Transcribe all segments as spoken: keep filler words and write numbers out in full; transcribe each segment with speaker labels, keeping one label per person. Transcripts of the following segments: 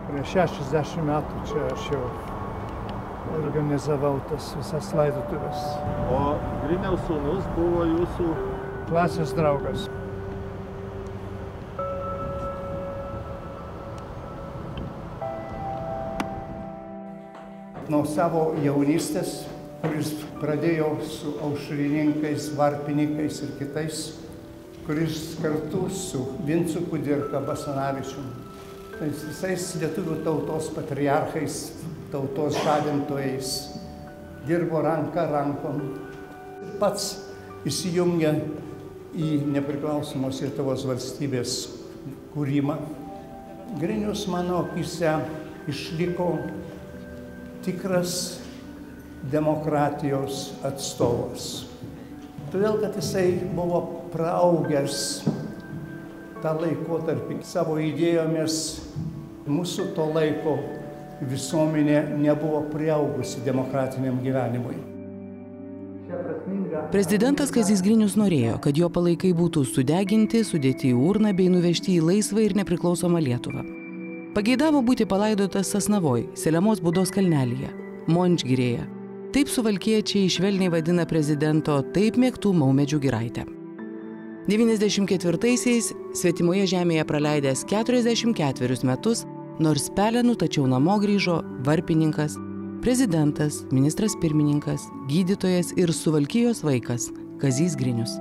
Speaker 1: Prieš šešiasdešimt metų čia aš jau organizavau tas visas laidotuvės.
Speaker 2: O Griniaus sūnus buvo jūsų
Speaker 1: klasės draugas. Nuo savo jaunystės, kuris pradėjo su aušrininkais, varpininkais ir kitais, kuris kartu su Vincu Kudirka Basanavičium, tais visais lietuvių tautos patriarchais, tautos žadintojais, dirbo ranka rankon. Pats įsijungė į nepriklausomos Lietuvos valstybės kūrimą. Grinius mano akyse išliko tikras demokratijos atstovas. Todėl, kad jisai buvo praaugęs tą laikotarpį savo idėjomis, mūsų to laiko visuomenė nebuvo priaugusi demokratiniam gyvenimui.
Speaker 3: Prezidentas Kazys Grinius norėjo, kad jo palaikai būtų sudeginti, sudėti į urną bei nuvežti į laisvą ir nepriklausomą Lietuvą. Pageidavo būti palaidotas Sasnavoj, Selemos Būdos kalnelyje, Mončgirėje. Taip suvalkiečiai švelniai vadina prezidento taip mėgtų Maumedžių giraitę. devyniasdešimt ketvirtaisiais svetimoje žemėje praleidęs keturiasdešimt ketverius metus, nors pelenų tačiau namo grįžo varpininkas, prezidentas, ministras pirmininkas, gydytojas ir Suvalkijos vaikas Kazys Grinius.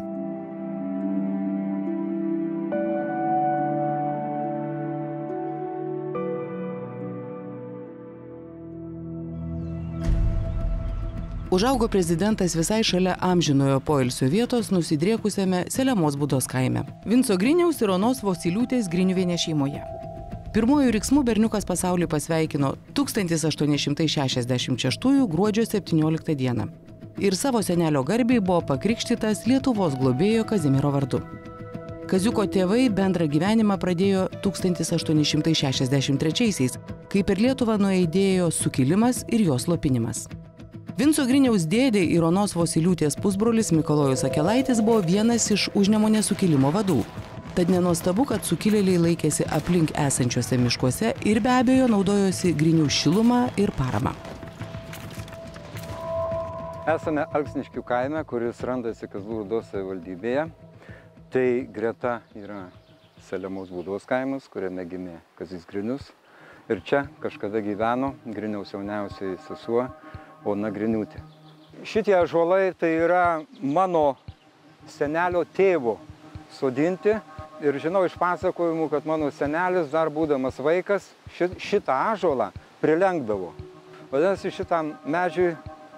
Speaker 3: Užaugo prezidentas visai šalia amžinojo poilsio vietos nusidriekusiame Selemos Būdos kaime. Vinco Griniaus ir Onos Vosyliūtės Griniuvienės šeimoje. Pirmuoju riksmu berniukas pasaulį pasveikino tūkstantis aštuoni šimtai šešiasdešimt šeštųjų gruodžio septynioliktą dieną. Ir savo senelio garbei buvo pakrikštytas Lietuvos globėjo Kazimiero vardu. Kaziuko tėvai bendrą gyvenimą pradėjo tūkstantis aštuoni šimtai šešiasdešimt trečiaisiais, kai per Lietuvą nuaidėjo sukilimas ir jo slopinimas. Vinco Griniaus dėdė ir Onos Vosyliūtės pusbrolis Mikalojus Akelaitis buvo vienas iš Užnemunės sukilimo vadų. Tad nenuostabu, kad sukilėliai laikėsi aplink esančiuose miškuose ir be abejo naudojosi Grinių šilumą ir paramą.
Speaker 4: Esame Alksniškių kaime, kuris randasi Kazlų Rūdos savivaldybėje. Tai greta yra Selemos Būdos kaimas, kuriame gimė Kazys Grinius. Ir čia kažkada gyveno Griniaus jauniausioji sesuo Ona Griniūtė. Šitie ąžuolai tai yra mano senelio tėvo sodinti. Ir žinau iš pasakojimų, kad mano senelis, dar būdamas vaikas, šitą ąžuolą prilenkdavo. Vadinasi, šitam medžiui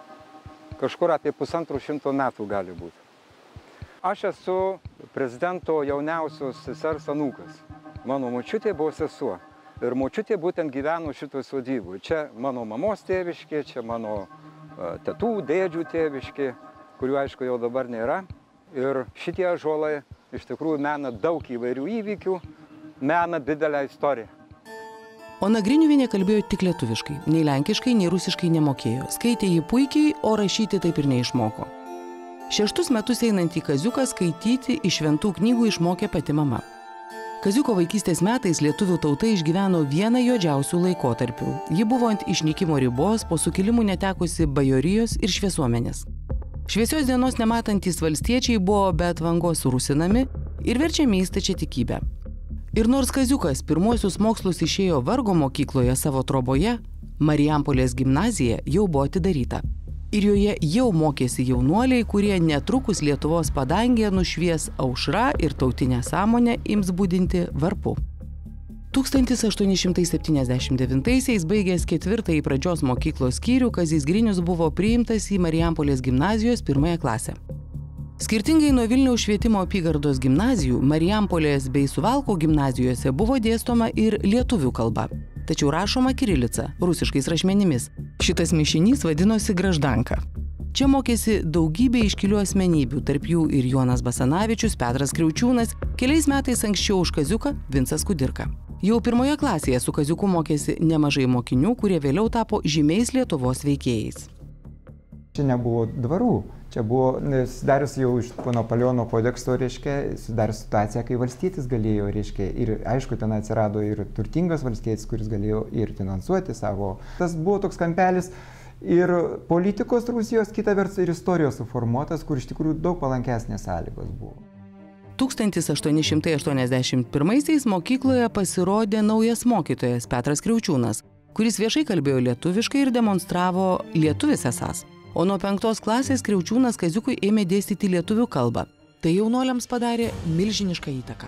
Speaker 4: kažkur apie pusantro šimto metų gali būti. Aš esu prezidento jauniausios sesers anūkas. Mano močiutė buvo sesuo. Ir močiutė būtent gyveno šitoj sodyboj. Čia mano mamos tėviškė, čia mano tetų, dėdžių tėviškė, kurių aišku jau dabar nėra. Ir šitie ąžuolai iš tikrųjų mena daug įvairių įvykių, mena didelę istoriją.
Speaker 3: Ona Griniuvienė kalbėjo tik lietuviškai, nei lenkiškai, nei rusiškai nemokėjo. Skaitė jį puikiai, o rašyti taip ir neišmoko. Šeštus metus einantį Kaziuką skaityti iš šventų knygų išmokė pati mama. Kaziuko vaikystės metais lietuvių tauta išgyveno vieną juodžiausių laikotarpių. Ji buvo ant išnykimo ribos, po sukilimų netekusi bajorijos ir šviesuomenės. Šviesios dienos nematantys valstiečiai buvo be atvangos rusinami ir verčiami į stačiatikybę. Ir nors Kaziukas pirmuosius mokslus išėjo Vargo mokykloje savo troboje, Marijampolės gimnazija jau buvo atidaryta. Ir joje jau mokėsi jaunuoliai, kurie netrukus Lietuvos padangėje nušvies aušra ir tautinę sąmonę ims budinti varpu. tūkstantis aštuoni šimtai septyniasdešimt devintaisiais baigęs ketvirtąjį pradžios mokyklos skyrių, Kazys Grinius buvo priimtas į Marijampolės gimnazijos pirmąją klasę. Skirtingai nuo Vilniaus švietimo apygardos gimnazijų, Marijampolės bei Suvalkų gimnazijose buvo dėstoma ir lietuvių kalba, tačiau rašoma kirilica, rusiškais rašmenimis. Šitas mišinys vadinosi Graždanka. Čia mokėsi daugybė iškilių asmenybių, tarp jų ir Jonas Basanavičius, Petras Kriaučiūnas, keliais metais anksčiau už Kaziuką Vincas Kudirka. Jau pirmoje klasėje su Kaziuku mokėsi nemažai mokinių, kurie vėliau tapo žymiais Lietuvos veikėjais.
Speaker 5: Čia nebuvo dvarų, čia buvo sudarius jau iš po Napoleono kodekso, reiškia, sudarius situaciją, kai valstietis galėjo, reiškia, ir aišku, ten atsirado ir turtingas valstietis, kuris galėjo ir finansuoti savo. Tas buvo toks kampelis ir politikos Rusijos, kita vertus ir istorijos suformuotas, kur iš tikrųjų daug palankesnės sąlygos buvo.
Speaker 3: tūkstantis aštuoni šimtai aštuoniasdešimt pirmaisiais mokykloje pasirodė naujas mokytojas Petras Kriaučiūnas, kuris viešai kalbėjo lietuviškai ir demonstravo lietuvis esąs. O nuo penktos klasės Kriaučiūnas Kaziukui ėmė dėstyti lietuvių kalbą. Tai jaunuoliams padarė milžinišką įtaką.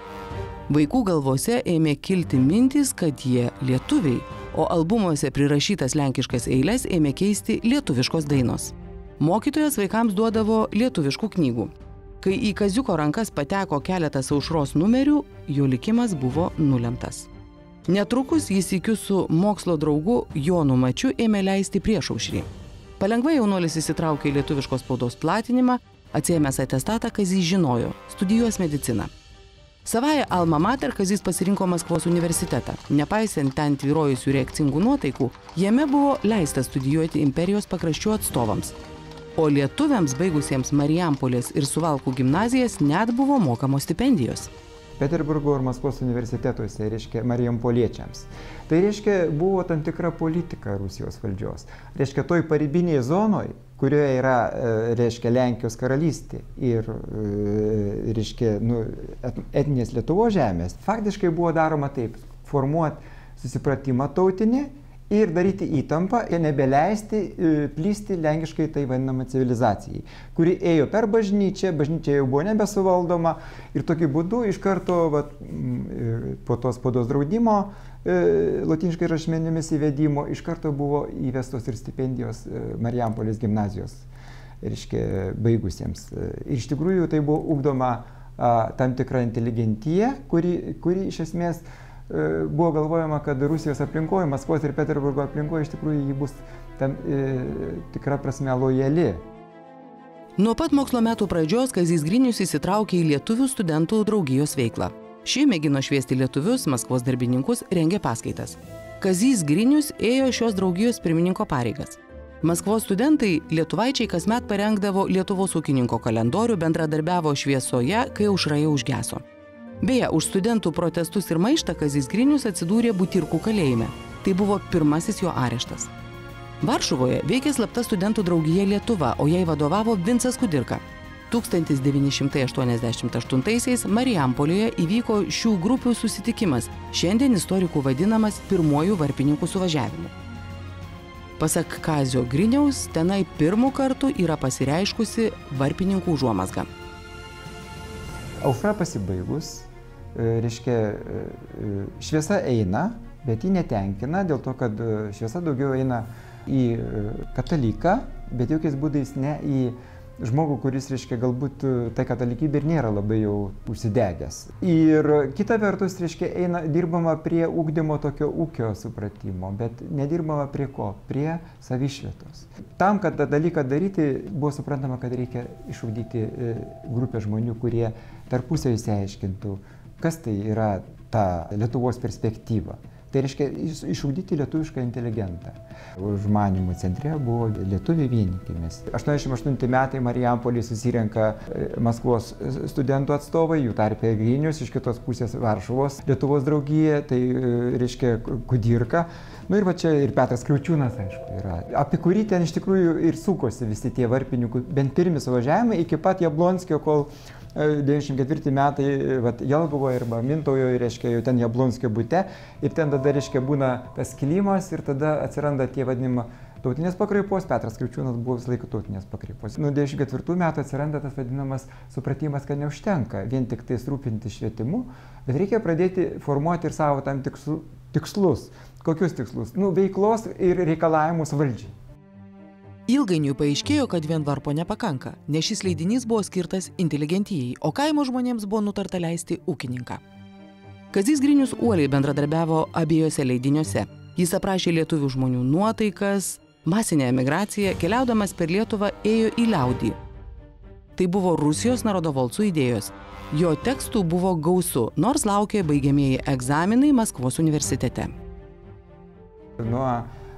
Speaker 3: Vaikų galvose ėmė kilti mintys, kad jie lietuviai, o albumuose prirašytas lenkiškas eiles ėmė keisti lietuviškos dainos. Mokytojas vaikams duodavo lietuviškų knygų. Kai į Kaziuko rankas pateko keletas Aušros numerių, jo likimas buvo nulemtas. Netrukus jis sykiu su mokslo draugu Jonu Mačiu ėmė leisti Priešaušrį. Palengva jaunuolis įsitraukė į lietuviškos spaudos platinimą, atsiėmęs atestatą Kazys žinojo – studijuos mediciną. Savąją alma mater Kazys pasirinko Maskvos universitetą. Nepaisant ten tvyrojusių reakcingų nuotaikų, jame buvo leista studijuoti imperijos pakraščių atstovams. O lietuviams baigusiems Marijampolės ir Suvalkų gimnazijas net buvo mokamos stipendijos.
Speaker 5: Peterburgo ir Maskvos universitetuose, reiškia, marijampoliečiams. Tai reiškia, buvo tam tikra politika Rusijos valdžios. Reiškia, toj paribinėje zonoje, kurioje yra, reiškia, Lenkijos karalystė ir, reiškia, nu, etninės Lietuvos žemės, faktiškai buvo daroma taip, formuoti susipratimą tautinį ir daryti įtampą ir nebeleisti plysti lenkiškai tai vadinamą civilizacijai, kuri ėjo per bažnyčią, bažnyčia jau buvo nebesuvaldoma ir tokiu būdu iš karto vat, po tos spaudos draudimo lotyniškai rašmenimis įvedimo iš karto buvo įvestos ir stipendijos Marijampolės gimnazijos, reiškia, baigusiems. Ir iš tikrųjų tai buvo ugdoma a, tam tikra inteligentija, kuri, kuri iš esmės buvo galvojama, kad Rusijos aplinkoje, Maskvos ir Peterburgo aplinkoje iš tikrųjų jį bus tam e, tikra prasme lojali.
Speaker 3: Nuo pat mokslo metų pradžios Kazys Grinius įsitraukė į lietuvių studentų draugijos veiklą. Ši mėgino šviesti lietuvius, Maskvos darbininkus, rengė paskaitas. Kazys Grinius ėjo šios draugijos pirmininko pareigas. Maskvos studentai lietuvaičiai kasmet parengdavo Lietuvos ūkininko kalendorių, bendradarbiavo šviesoje, kai aušra jau užgeso. Beje, už studentų protestus ir maištą Kazys Grinius atsidūrė Butyrkų kalėjime. Tai buvo pirmasis jo areštas. Varšuvoje veikė slapta studentų draugija Lietuva, o jai vadovavo Vincas Kudirka. tūkstantis devyni šimtai aštuoniasdešimt aštuntaisiais Marijampolėje įvyko šių grupių susitikimas, šiandien istorikų vadinamas pirmuoju varpininkų suvažiavimu. Pasak Kazio Griniaus, tenai pirmų kartų yra pasireiškusi varpininkų užuomazga.
Speaker 5: Aušra pasibaigus, reiškia, šviesa eina, bet ji netenkina, dėl to, kad šviesa daugiau eina į kataliką, bet jokiais būdais ne į žmogų, kuris, reiškia, galbūt tai katalikybė ir nėra labai jau užsidegęs. Ir kita vertus, reiškia, eina, dirbama prie ugdymo tokio ūkio supratimo, bet nedirbama prie ko? Prie savišvietos. Tam, kad tą dalyką daryti, buvo suprantama, kad reikia išugdyti grupę žmonių, kurie tarpusai išsiaiškintų, kas tai yra ta Lietuvos perspektyva. Tai reiškia išugdyti lietuvišką inteligentą. Užmanymų centre buvo lietuviai vienykimės. aštuoniasdešimt aštunti metai Marijampolėje susirenka Maskvos studentų atstovai, jų tarpe Grinius, iš kitos pusės Varšuvos Lietuvos draugija, tai reiškia Kudirka. Nu ir va čia ir Petras Kriaučiūnas, aišku, yra. Apie kurį ten iš tikrųjų ir sukosi visi tie varpininkų, bent pirmi suvažiavimai iki pat Jablonskio, kol devyniasdešimt ketvirti metai vat, Jelgovo arba Mintaujo, reiškia, jau ten Jablonskio bute, ir ten tada, reiškia, būna tas kilimas ir tada atsiranda tie vadinimo tautinės pakraipos. Petras Kriaučiūnas buvo visą laiką tautinės pakraipos. Nuo devyniasdešimt ketvirtų metų atsiranda tas vadinamas supratimas, kad neužtenka vien tik tais rūpinti švietimu, bet reikia pradėti formuoti ir savo tam tikslu, tikslus. Kokius tikslus? Nu, veiklos ir reikalavimus valdžiai.
Speaker 3: Ilgainiui paaiškėjo, kad vien varpo nepakanka, nes šis leidinys buvo skirtas inteligentijai, o kaimo žmonėms buvo nutarta leisti ūkininką. Kazys Grinius uoliai bendradarbiavo abiejose leidiniuose. Jis aprašė lietuvių žmonių nuotaikas, masinę emigraciją, keliaudamas per Lietuvą ėjo į liaudį. Tai buvo Rusijos narodovolcų idėjos. Jo tekstų buvo gausu, nors laukė baigiamieji egzaminai Maskvos universitete.
Speaker 5: Nuo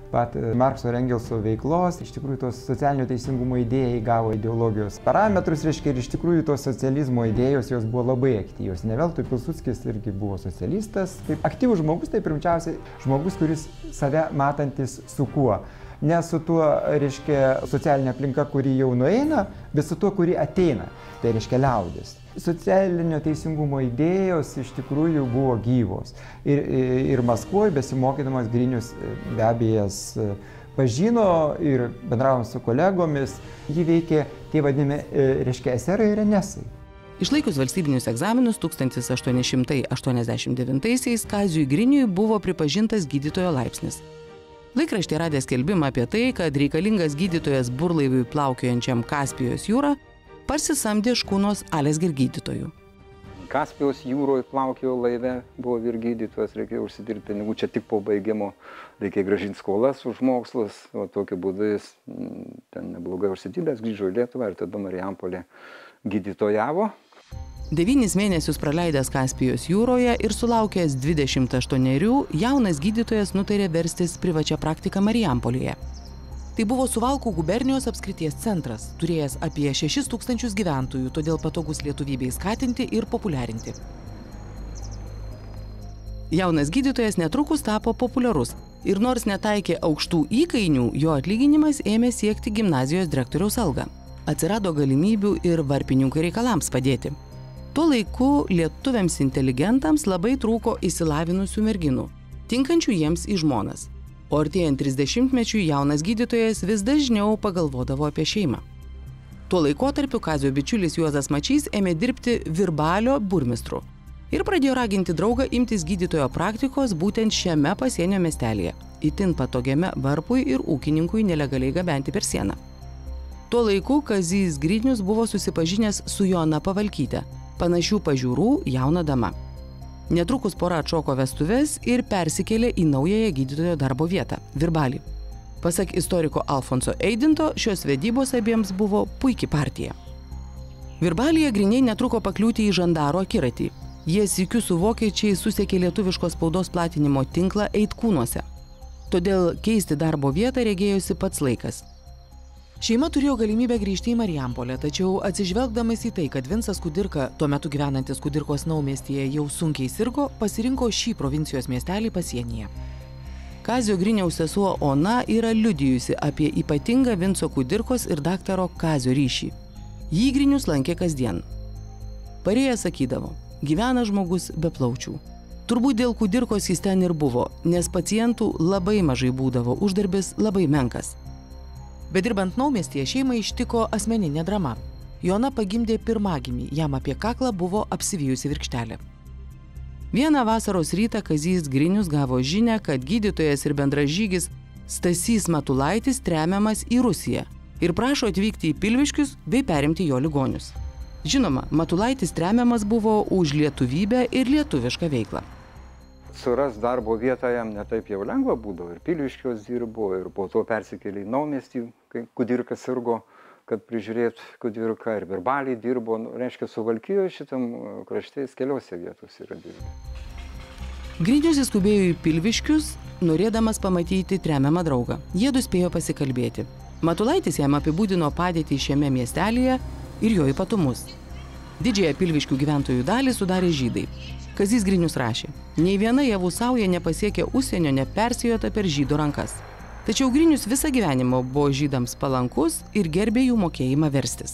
Speaker 5: pat Markso ir Engelso veiklos. Iš tikrųjų, tos socialinio teisingumo idėja įgavo ideologijos parametrus, reiškia, ir iš tikrųjų tos socializmo idėjos jos buvo labai aktyvios. Ne veltui Pilsudskis irgi buvo socialistas. Kaip aktyvus žmogus, tai pirmiausiai žmogus, kuris save matantis su kuo. Ne su tuo, reiškia, socialinė aplinka, kuri jau nueina, bet su tuo, kuri ateina. Tai reiškia liaudis. Socialinio teisingumo idėjos iš tikrųjų buvo gyvos. Ir, ir Maskvoje besimokydamas Grinius be abejas pažino ir bendravom su kolegomis. Jį veikė tie vadinami, reiškia, eserai ir enesai.
Speaker 3: Išlaikius valstybinius egzaminus tūkstantis aštuoni šimtai aštuoniasdešimt devintaisiais Kaziui Griniui buvo pripažintas gydytojo laipsnis. Laikraštį radė skelbimą apie tai, kad reikalingas gydytojas burlaiviui plaukiojančiam Kaspijos jūrą parsisamdė škunos Alesger gydytojų.
Speaker 4: Kaspijos jūroje plaukiojo laive, buvo vyr gydytojas, reikėjo užsidirbti pinigų, čia tik po baigimo reikėjo grąžinti skolas už mokslus, o tokiu būdu jis ten neblogai užsidirbęs, grįžo į Lietuvą ir tada Marijampolė gydytojavo.
Speaker 3: Devynis mėnesius praleidęs Kaspijos jūroje ir sulaukęs dvidešimt aštuonerių, jaunas gydytojas nutarė verstis privačią praktiką Marijampolėje. Tai buvo Suvalkų gubernijos apskrities centras, turėjęs apie šešis tūkstančius gyventojų, todėl patogus lietuvybei skatinti ir populiarinti. Jaunas gydytojas netrukus tapo populiarus ir nors netaikė aukštų įkainių, jo atlyginimas ėmė siekti gimnazijos direktoriaus algą. Atsirado galimybių ir varpininkų reikalams padėti. Tuo laiku lietuviams inteligentams labai trūko išsilavinusių merginų, tinkančių jiems į žmonas. O artėjant trisdešimtmečiui jaunas gydytojas vis dažniau pagalvodavo apie šeimą. Tuo laikotarpiu Kazio bičiulis Juozas Mačys ėmė dirbti Virbalio burmistru ir pradėjo raginti draugą imtis gydytojo praktikos būtent šiame pasienio miestelėje, itin patogiame varpui ir ūkininkui nelegaliai gabenti per sieną. Tuo laiku Kazys Grinius buvo susipažinęs su Joana Pavalkyte, panašių pažiūrų jauna dama. Netrukus pora atšoko vestuves ir persikėlė į naująją gydytojo darbo vietą – Virbalį. Pasak istoriko Alfonso Eidinto, šios vedybos abiems buvo puiki partija. Virbalyje Griniai netruko pakliūti į žandaro akiratį. Jie sykiu su vokiečiai susekė lietuviškos spaudos platinimo tinklą Eitkūnuose. Todėl keisti darbo vietą regėjosi pats laikas. Šeima turėjo galimybę grįžti į Marijampolę, tačiau atsižvelgdamas į tai, kad Vincas Kudirka, tuo metu gyvenantis Kudirkos naumiestyje, jau sunkiai sirgo, pasirinko šį provincijos miestelį pasienyje. Kazio Griniaus sesuo Ona yra liudijusi apie ypatingą Vinco Kudirkos ir daktaro Kazio ryšį. Jį Grinius lankė kasdien. Parėjęs sakydavo, gyvena žmogus be plaučių. Turbūt dėl Kudirkos jis ten ir buvo, nes pacientų labai mažai būdavo, uždarbis labai menkas. Bet dirbant naumiestyje šeimą ištiko asmeninė drama. Joana pagimdė pirmagimį, jam apie kaklą buvo apsivijusi virkštelė. Vieną vasaros rytą Kazys Grinius gavo žinią, kad gydytojas ir bendražygis Stasys Matulaitis tremiamas į Rusiją ir prašo atvykti į Pilviškius bei perimti jo ligonius. Žinoma, Matulaitis tremiamas buvo už lietuvybę ir lietuvišką veiklą.
Speaker 4: Suras darbo vietą jam netaip jau lengva būdavo, ir Pilviškiuos dirbo, ir po to persikėlė į naumestį, kai Kudirka sirgo, kad prižiūrėt Kudirką, ir Virbalį dirbo, nu, reiškia, Suvalkijoje šitam krašte keliose vietose yra dirbo.
Speaker 3: Grinius įskubėjo į Pilviškius, norėdamas pamatyti tremiamą draugą. Jiedu spėjo pasikalbėti. Matulaitis jam apibūdino padėtį šiame miestelėje ir jo ypatumus. Didžiąją Pilviškių gyventojų dalį sudarė žydai. Kazys Grinius rašė, nei viena javų sauja nepasiekė užsienio nepersijota per žydų rankas. Tačiau Grinius visą gyvenimą buvo žydams palankus ir gerbė jų mokėjimą verstis.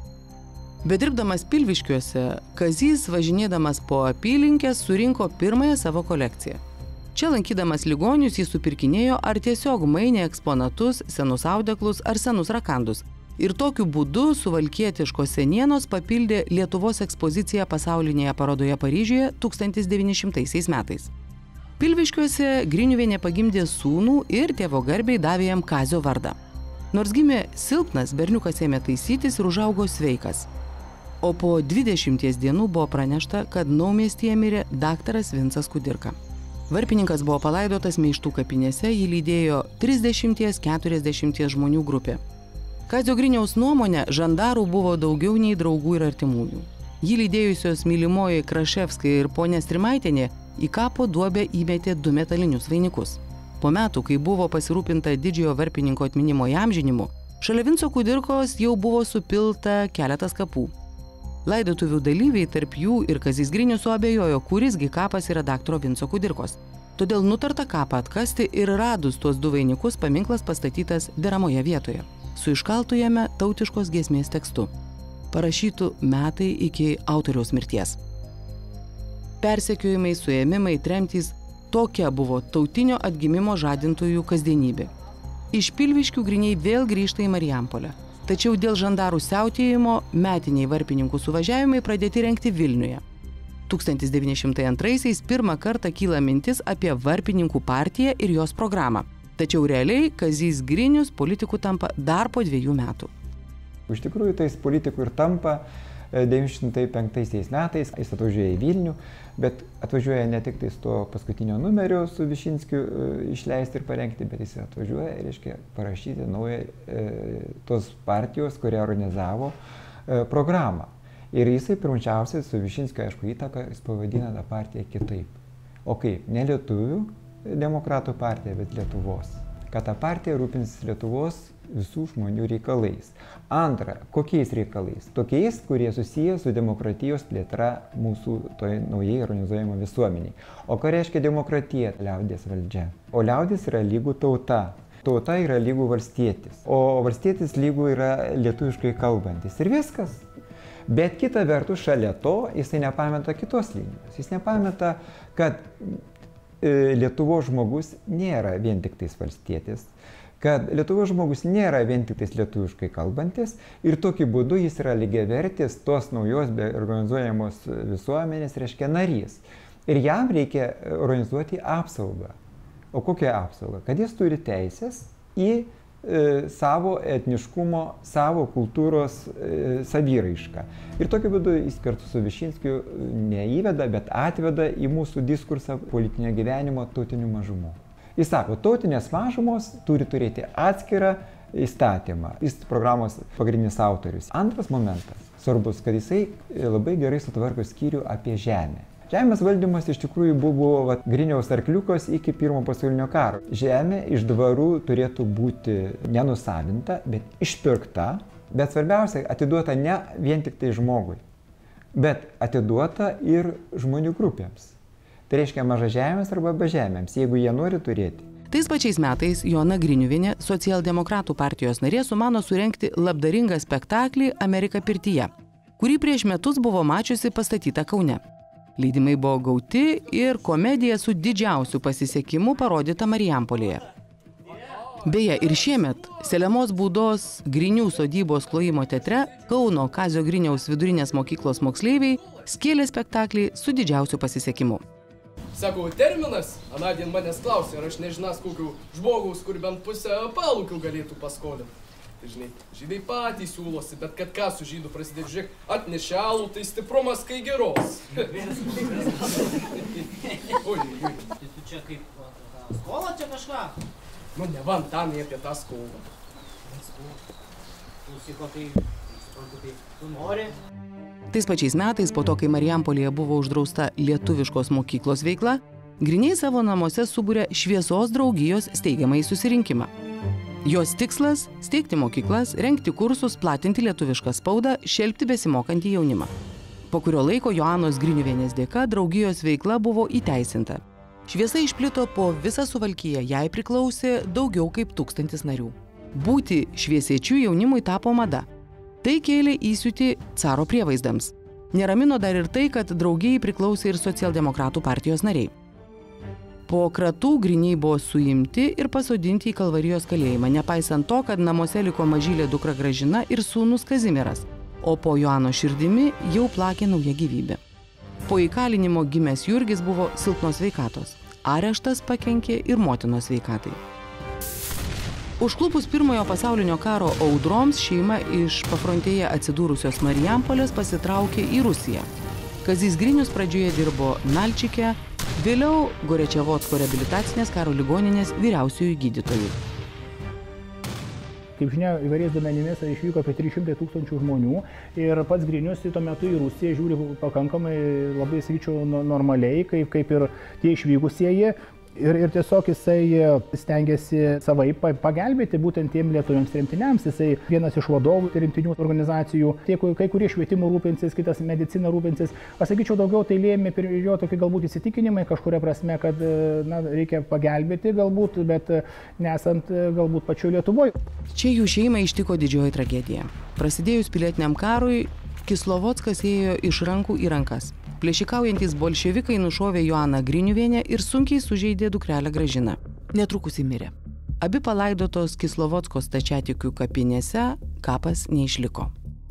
Speaker 3: Bedirbdamas Pilviškiuose, Kazys, važinėdamas po apylinkės, surinko pirmąją savo kolekciją. Čia lankydamas ligonius jis supirkinėjo ar tiesiog mainė eksponatus, senus audeklus ar senus rakandus. Ir tokiu būdu suvalkietiškos senienos papildė Lietuvos ekspoziciją pasaulinėje parodoje Paryžiuje tūkstantis devyni šimtaisiais metais. Pilviškiuose Griniuvienė pagimdė sūnų ir tėvo garbei davė jam Kazio vardą. Nors gimė silpnas, berniukas ėmė taisytis ir užaugo sveikas. O po dvidešimties dienų buvo pranešta, kad naumiestyje mirė daktaras Vincas Kudirka. Varpininkas buvo palaidotas Meištų kapinėse, jį lydėjo trisdešimties keturiasdešimties žmonių grupė. Kazio Griniaus nuomonė, žandarų buvo daugiau nei draugų ir artimųjų. Jį lydėjusios mylimoji Kraševska ir ponė Strimaitienė į kapo duobę įmetė du metalinius vainikus. Po metų, kai buvo pasirūpinta didžiojo varpininko atminimo įamžinimu, šalia Vinco Kudirkos jau buvo supilta keletas kapų. Laidotuvių dalyviai, tarp jų ir Kazys Grinius, suabejojo, kurisgi kapas yra daktaro Vinco Kudirkos. Todėl nutarta kapą atkasti ir radus tuos du vainikus paminklas pastatytas deramoje vietoje, su iškaltu jame tautiškos giesmės tekstu, parašytų metai iki autoriaus mirties. Persekiojimai, suėmimai, tremtys – tokia buvo tautinio atgimimo žadintojų kasdienybė. Iš Pilviškių Griniai vėl grįžta į Marijampolę. Tačiau dėl žandarų siautėjimo metiniai varpininkų suvažiavimai pradėti rengti Vilniuje. tūkstantis devyni šimtai antraisiais pirmą kartą kyla mintis apie varpininkų partiją ir jos programą. Tačiau realiai Kazys Grinius politikų tampa dar po dviejų metų.
Speaker 5: Iš tikrųjų, tais politikų ir tampa devyni šimtai penktaisiais metais. Jis atvažiuoja į Vilnių, bet atvažiuoja ne tik tais to paskutinio numerio su Višinskiu išleisti ir parengti, bet jis atvažiuoja, reiškia, parašyti naują e, tos partijos, kurią organizavo e, programą. Ir jisai pirmučiausiai su Višinskio, aišku, įtaka, jis pavadina tą partiją kitaip. O kaip? Ne lietuvių demokratų partija, bet Lietuvos. Kad ta partija rūpinsis Lietuvos visų žmonių reikalais. Antra, kokiais reikalais? Tokiais, kurie susiję su demokratijos plėtra mūsų toj naujai organizuojama visuomeniai. O ką reiškia demokratija? Liaudies valdžia. O liaudis yra lygų tauta. Tauta yra lygų valstietis. O valstietis lygų yra lietuviškai kalbantis. Ir viskas. Bet kita vertus, šalia to, jisai nepameta kitos linijos. Jis nepameta, kad e, Lietuvos žmogus nėra vien tik tais valstietis, kad Lietuvos žmogus nėra vien tik tais lietuviškai kalbantis ir tokiu būdu jis yra lygiavertis tos naujos organizuojamos visuomenės, reiškia narys. Ir jam reikia organizuoti apsaugą. O kokią apsaugą? Kad jis turi teisės į e, savo etniškumo, savo kultūros e, savyraišką. Ir tokiu būdu jis kartu su Višinskiu neįveda, bet atveda į mūsų diskursą politinio gyvenimo tautinių mažumų. Jis sako, tautinės mažumos turi turėti atskirą įstatymą. Jis programos pagrindinis autorius. Antras momentas svarbus, kad jisai labai gerai sutvarko skyrių apie žemę. Žemės valdymas iš tikrųjų buvo va, Griniaus arkliukas iki pirmo pasaulinio karo. Žemė iš dvarų turėtų būti nenusavinta, bet išpirkta, bet svarbiausia, atiduota ne vien tik tai žmogui, bet atiduota ir žmonių grupėms. Tai reiškia mažažemėms arba bežemėms, jeigu jie nori turėti.
Speaker 3: Tais pačiais metais Joana Griniuvienė, socialdemokratų partijos narė, sumano surengti labdaringą spektaklį Amerika pirtyje, kurį prieš metus buvo mačiusi pastatyta Kaune. Leidimai buvo gauti ir komedija su didžiausiu pasisekimu parodyta Marijampolėje. Beje, ir šiemet Selemos Būdos Grinių sodybos klojimo teatre Kauno Kazio Griniaus vidurinės mokyklos moksleiviai skėlė spektaklį su didžiausiu pasisekimu.
Speaker 6: Sakau, terminas, anadien manęs klausė, ar aš nežinas kokių žmogaus, kur bent pusę palūkių galėtų paskolinti. Tai žinai, žydai patys siūlosi, bet kad ką su žydų prasidėti, žiūrėk, atnešė alų, tai stiprumas kai geros. Oi, oi.
Speaker 7: Tai tu čia kaip skolą čia kažką?
Speaker 6: Nu, ne van tam apie tą skolą.
Speaker 7: Klausyko, tai, suprantu, tai tu nori?
Speaker 3: Tais pačiais metais, po to, kai Marijampolėje buvo uždrausta lietuviškos mokyklos veikla, Griniai savo namuose subūrė Šviesos draugijos steigiamąjį susirinkimą. Jos tikslas – steigti mokyklas, rengti kursus, platinti lietuvišką spaudą, šelpti besimokantį jaunimą. Po kurio laiko Joanos Griniuvienės dėka draugijos veikla buvo įteisinta. Šviesa išplito po visą Suvalkiją, jai priklausė daugiau kaip tūkstantis narių. Būti šviesiečių jaunimui tapo mada. Tai kėlė įsiūtį caro prievaizdams. Neramino dar ir tai, kad draugijai priklausė ir socialdemokratų partijos nariai. Po kratų Griniai buvo suimti ir pasodinti į Kalvarijos kalėjimą, nepaisant to, kad namuose liko mažylė dukra Gražina ir sūnus Kazimieras, o po Joano širdimi jau plakė nauja gyvybė. Po įkalinimo gimęs Jurgis buvo silpnos sveikatos. Areštas pakenkė ir motinos sveikatai. Užklupus pirmojo pasaulinio karo audroms, šeima iš pafrontėje atsidūrusios Marijampolės pasitraukė į Rusiją. Kazys Grinius pradžioje dirbo Nalčike, vėliau Gorečevotsko reabilitacinės karo ligoninės vyriausiųjų gydytojų.
Speaker 8: Kaip žinia, įvairiais duomenimis išvyko apie trys šimtai tūkstančių žmonių ir pats Grinius tuo metu į Rusiją žiūri pakankamai labai, sakyčiau, normaliai, kaip, kaip ir tie išvykusieji. Ir, ir tiesiog jisai stengiasi savai pagelbėti būtent tiem lietuviams tremtiniams. Jisai vienas iš vadovų tremtinių organizacijų, tie, kai kurie švietimu rūpinsis, kitas medicina rūpinsis. Pasakyčiau, daugiau tai lėmė jo tokie galbūt įsitikinimai kažkuria prasme, kad na, reikia pagelbėti galbūt, bet nesant galbūt pačiu Lietuvoje.
Speaker 3: Čia jų šeimą ištiko didžioji tragedija. Prasidėjus pilietiniam karui, Kislovodskas ėjo iš rankų į rankas. Plėšikaujantis bolševikai nušovė Joaną Griniuvienę ir sunkiai sužeidė dukrelę Gražiną. Netrukus įmirė. Abi palaidotos Kislovodsko stačiatikių kapinėse, kapas neišliko.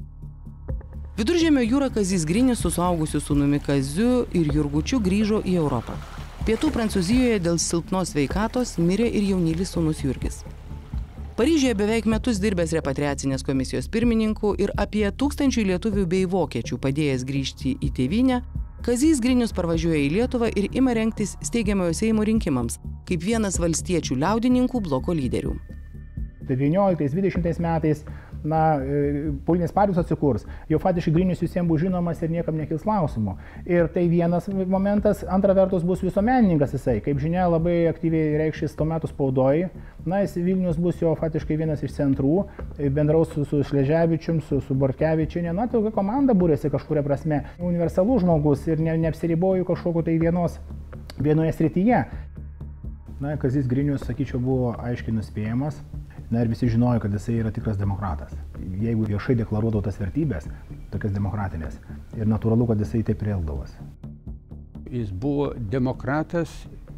Speaker 3: Viduržemio jūra Kazys Grinius su suaugusiu sūnumi Kaziu ir Jurgučiu grįžo į Europą. Pietų Prancūzijoje dėl silpnos sveikatos mirė ir jaunylis sūnus Jurgis. Paryžiuje beveik metus dirbęs repatriacinės komisijos pirmininku ir apie tūkstančių lietuvių bei vokiečių padėjęs grįžti į tėvynę, Kazys Grinius parvažiuoja į Lietuvą ir ima rengtis steigiamojo Seimo rinkimams, kaip vienas valstiečių liaudininkų bloko lyderių.
Speaker 8: devynioliktais dvidešimtais metais, na, politinės partijos atsikurs. Jau faktiškai Grinius visiems bus žinomas ir niekam nekils klausimų. Ir tai vienas momentas, antra vertus bus visuomenininkas jisai. Kaip žinia, labai aktyviai reikšis tuo metu spaudoj. Na, jis Vilnius bus jo faktiškai vienas iš centrų, bendraus su, su Šleževičium, su, su Bortkevičiene. Na, tokia komanda būrėsi kažkuria prasme. Universalus žmogus ir ne, neapsiriboju kažkokiu tai vienos, vienoje srityje. Na, Kazys Grinius, sakyčiau, buvo aiškiai nuspėjamas. Na ir visi žinojo, kad jisai yra tikras demokratas. Jeigu viešai deklaruodavo tas vertybės, tokias demokratinės, ir natūralu, kad jisai taip ir elgdavosi.
Speaker 9: Jis buvo demokratas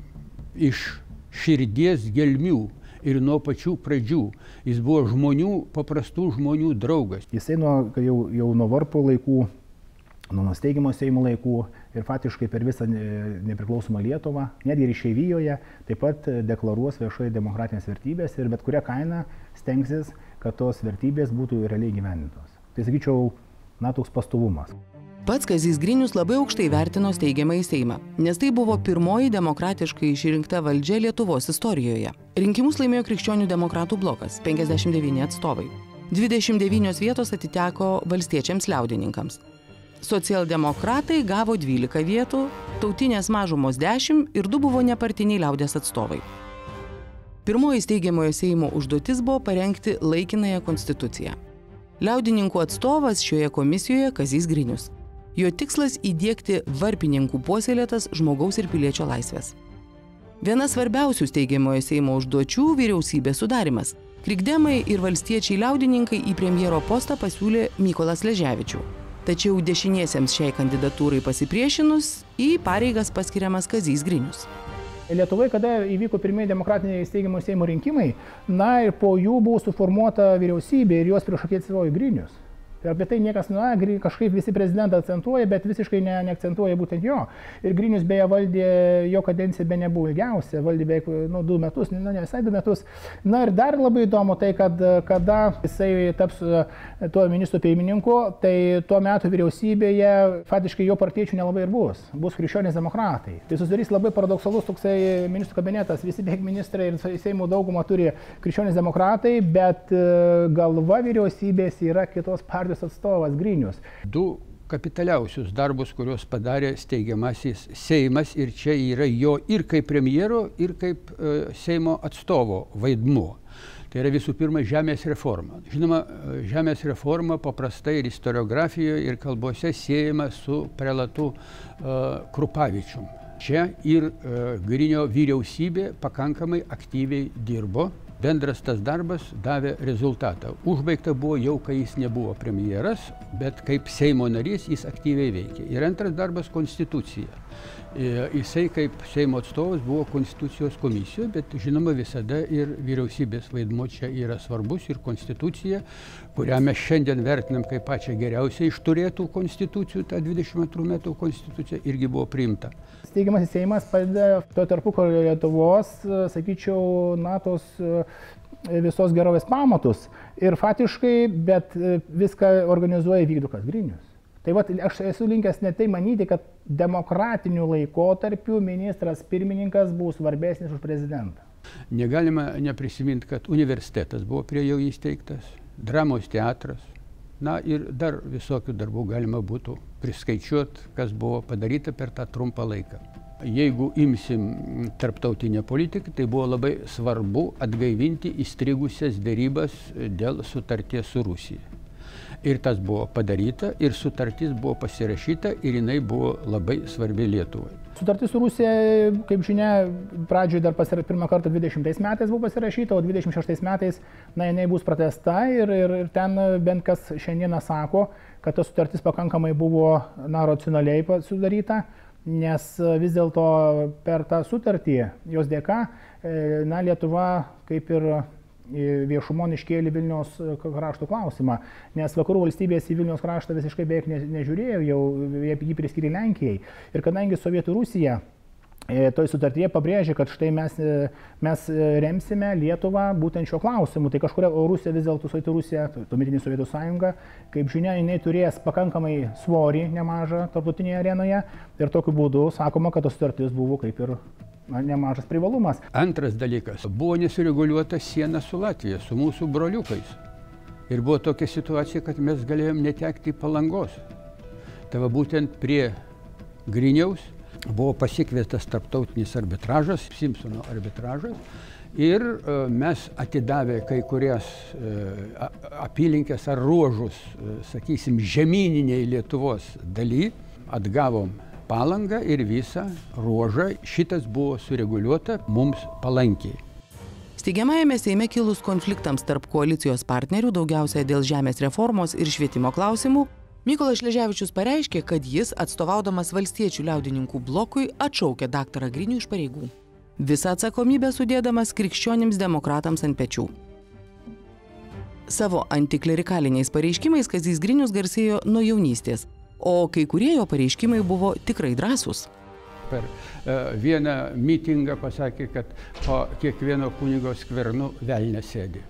Speaker 9: iš širdies gelmių ir nuo pačių pradžių. Jis buvo žmonių, paprastų žmonių draugas.
Speaker 8: Jisai nuo, jau, jau nuo varpo laikų, nuo steigimo Seimo laikų ir faktiškai per visą nepriklausomą Lietuvą, netgi ir išeivijoje, taip pat deklaruos viešai demokratinės vertybės ir bet kurią kainą stengsis, kad tos vertybės būtų realiai gyvendintos. Tai sakyčiau, na, toks pastovumas.
Speaker 3: Pats Kazys Grinius labai aukštai vertino steigiamąjį Seimą, nes tai buvo pirmoji demokratiškai išrinkta valdžia Lietuvos istorijoje. Rinkimus laimėjo Krikščionių demokratų blokas, penkiasdešimt devyni atstovai. dvidešimt devynios vietos atiteko valstiečiams liaudininkams. Socialdemokratai gavo dvylika vietų, tautinės mažumos dešimt ir du buvo nepartiniai liaudės atstovai. Pirmoji steigiamojo Seimo užduotis buvo parengti laikinąją konstituciją. Liaudininkų atstovas šioje komisijoje Kazys Grinius. Jo tikslas įdiegti varpininkų puoselėtas žmogaus ir piliečio laisvės. Viena svarbiausių steigiamojo Seimo užduočių – vyriausybės sudarimas. Krikdemai ir valstiečiai liaudininkai į premjero postą pasiūlė Mykolą Sleževičių. Tačiau dešiniesiems šiai kandidatūrai pasipriešinus, į pareigas paskiriamas Kazys Grinius.
Speaker 8: Lietuvoje, kada įvyko pirmieji demokratiniai steigiamojo Seimo rinkimai, na ir po jų buvo suformuota vyriausybė ir jos priešakyje atstovauja Grinius. Ir apie tai niekas, na, kažkaip visi prezidentą akcentuoja, bet visiškai ne, neakcentuoja būtent jo. Ir Grinius beje valdė, jo kadencija be nebuvo ilgiausia, valdė beveik nu, du metus, ne, ne visai du metus. Na ir dar labai įdomu tai, kad kada jisai taps tuo ministru pirmininku, tai tuo metu vyriausybėje faktiškai jo partiečių nelabai ir bus. Bus krikščionys demokratai. Tai susidarys labai paradoksalus toksai ministrų kabinetas. Visi beveik ministrai ir Seimo daugumą turi krikščionys demokratai, bet galva vyriausybės yra kitos partijos atstovas Grinius.
Speaker 9: Du kapitaliausius darbus, kuriuos padarė steigiamasis Seimas, ir čia yra jo ir kaip premjero, ir kaip e, Seimo atstovo vaidmuo. Tai yra visų pirma žemės reforma. Žinoma, žemės reforma paprastai ir istoriografijoje, ir kalbose siejama su prelatu e, Krupavičium. Čia ir e, Grinio vyriausybė pakankamai aktyviai dirbo. Bendras tas darbas davė rezultatą. Užbaigta buvo jau, kai jis nebuvo premjeras, bet kaip Seimo narys jis aktyviai veikė. Ir antras darbas – konstitucija. Jisai kaip Seimo atstovas buvo konstitucijos komisijoje, bet žinoma visada ir vyriausybės vaidmuo čia yra svarbus ir konstitucija, kurią mes šiandien vertinam kaip pačią geriausią iš turėtų konstitucijų, tą dvidešimt antrų metų konstitucija irgi buvo priimta.
Speaker 8: Steigiamasis Seimas padeda to tarpukario Lietuvos, sakyčiau, natos visos gerovės pamatus. Ir faktiškai, bet viską organizuoja vykdykas Grinius. Tai va, aš esu linkęs ne tai manyti, kad demokratiniu laikotarpiu ministras pirmininkas buvo svarbesnis už prezidentą.
Speaker 9: Negalima neprisiminti, kad universitetas buvo prie jau įsteigtas, dramos teatras, na ir dar visokių darbų galima būtų priskaičiuoti, kas buvo padaryta per tą trumpą laiką. Jeigu imsim tarptautinę politiką, tai buvo labai svarbu atgaivinti įstrigusias dėrybas dėl sutarties su Rusija. Ir tas buvo padaryta, ir sutartis buvo pasirašyta, ir jinai buvo labai svarbi Lietuvai.
Speaker 8: Sutartis su Rusija, kaip žinia, pradžioje dar pasira... pirmą kartą dvidešimtais metais buvo pasirašyta, o dvidešimt šeštais metais na, jinai bus pratęsta ir, ir, ir ten bent kas šiandieną sako, kad ta sutartis pakankamai buvo na, racionaliai sudaryta, nes vis dėlto per tą sutartį, jos dėka, na, Lietuva kaip ir viešumon iškėlė Vilniaus krašto klausimą, nes vakarų valstybės į Vilniaus kraštą visiškai beveik nežiūrėjo, jau jį priskyrė Lenkijai. Ir kadangi Sovietų Rusija toj sutartyje pabrėžė, kad štai mes, mes remsime Lietuvą būtent šiuo klausimu, tai kažkuria Rusija vis dėlto Sovietų Rusija, tuometinė Sovietų sąjunga, kaip žinia, jinai turės pakankamai svorį nemažą tarptautinėje arenoje ir tokiu būdu sakoma, kad tos sutartis buvo kaip ir na, nemažas privalumas.
Speaker 9: Antras dalykas, buvo nesureguliuota siena su Latvija, su mūsų broliukais. Ir buvo tokia situacija, kad mes galėjom netekti Palangos. Tai va būtent prie Griniaus buvo pasikviestas tarptautinis arbitražas, Simpsono arbitražas, ir mes atidavę kai kurias apylinkės ar ruožus, sakysim, žemyniniai Lietuvos daly, atgavom Palangą ir visą ruožą. Šitas buvo sureguliuota mums palankiai.
Speaker 3: Steigiamajame Seime kilus konfliktams tarp koalicijos partnerių, daugiausia dėl žemės reformos ir švietimo klausimų, Mykolas Šleževičius pareiškė, kad jis, atstovaudamas Valstiečių liaudininkų blokui, atšaukė daktarą Grinių iš pareigų. Visą atsakomybę sudėdamas krikščionims demokratams ant pečių. Savo antiklerikaliniais pareiškimais Kazys Grinius garsėjo nuo jaunystės, o kai kurie jo pareiškimai buvo tikrai drąsūs.
Speaker 9: Per uh, vieną mitingą pasakė, kad po kiekvieno kunigo skvernu velnias sėdi.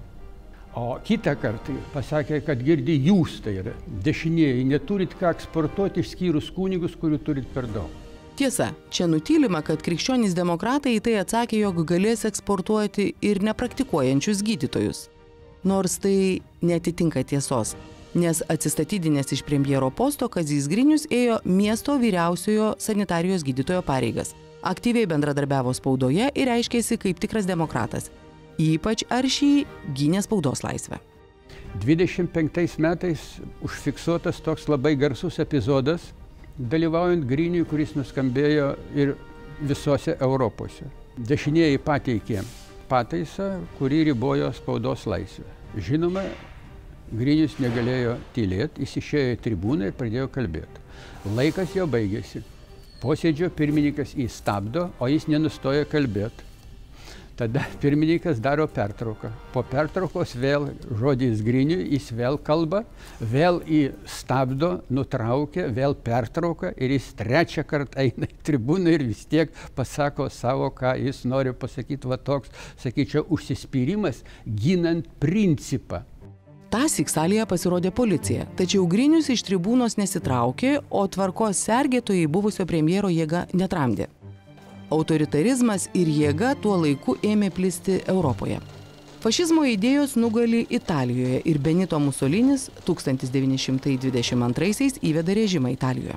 Speaker 9: O kitą kartą pasakė, kad girdi jūs, tai yra dešinieji, neturit ką eksportuoti išskyrus kunigus, kurių turit per daug.
Speaker 3: Tiesa, čia nutylima, kad krikščionys demokratai į tai atsakė, jog galės eksportuoti ir nepraktikuojančius gydytojus. Nors tai netitinka tiesos, nes atsistatydinęs iš premjero posto Kazys Grinius ėjo miesto vyriausiojo sanitarijos gydytojo pareigas. Aktyviai bendradarbiavo spaudoje ir reiškėsi kaip tikras demokratas. Ypač aršiai gynė spaudos laisvę.
Speaker 9: dvidešimt penktais metais užfiksuotas toks labai garsus epizodas, dalyvaujant Griniui, kuris nuskambėjo ir visose Europose. Dešinieji pateikė pataisą, kuri ribojo spaudos laisvę. Žinoma, Grinius negalėjo tylėti, jis išėjo į tribūną ir pradėjo kalbėti. Laikas jau baigėsi. Posėdžio pirmininkas jį stabdo, o jis nenustoja kalbėti. Tada pirmininkas daro pertrauką. Po pertraukos vėl žodis Griniui, jis vėl kalba, vėl jį stabdo, nutraukia, vėl pertrauka ir jis trečią kartą eina į tribūną ir vis tiek pasako savo, ką jis nori pasakyti. Va toks, sakyčiau, užsispyrimas ginant principą.
Speaker 3: Tąsyk salėje pasirodė policija, tačiau Grinius iš tribūnos nesitraukė, o tvarkos sergėtojai buvusio premjero jėga netramdė. Autoritarizmas ir jėga tuo laiku ėmė plisti Europoje. Fašizmo idėjos nugali Italijoje ir Benito Musolinis tūkstantis devyni šimtai dvidešimt antraisiais įveda režimą Italijoje.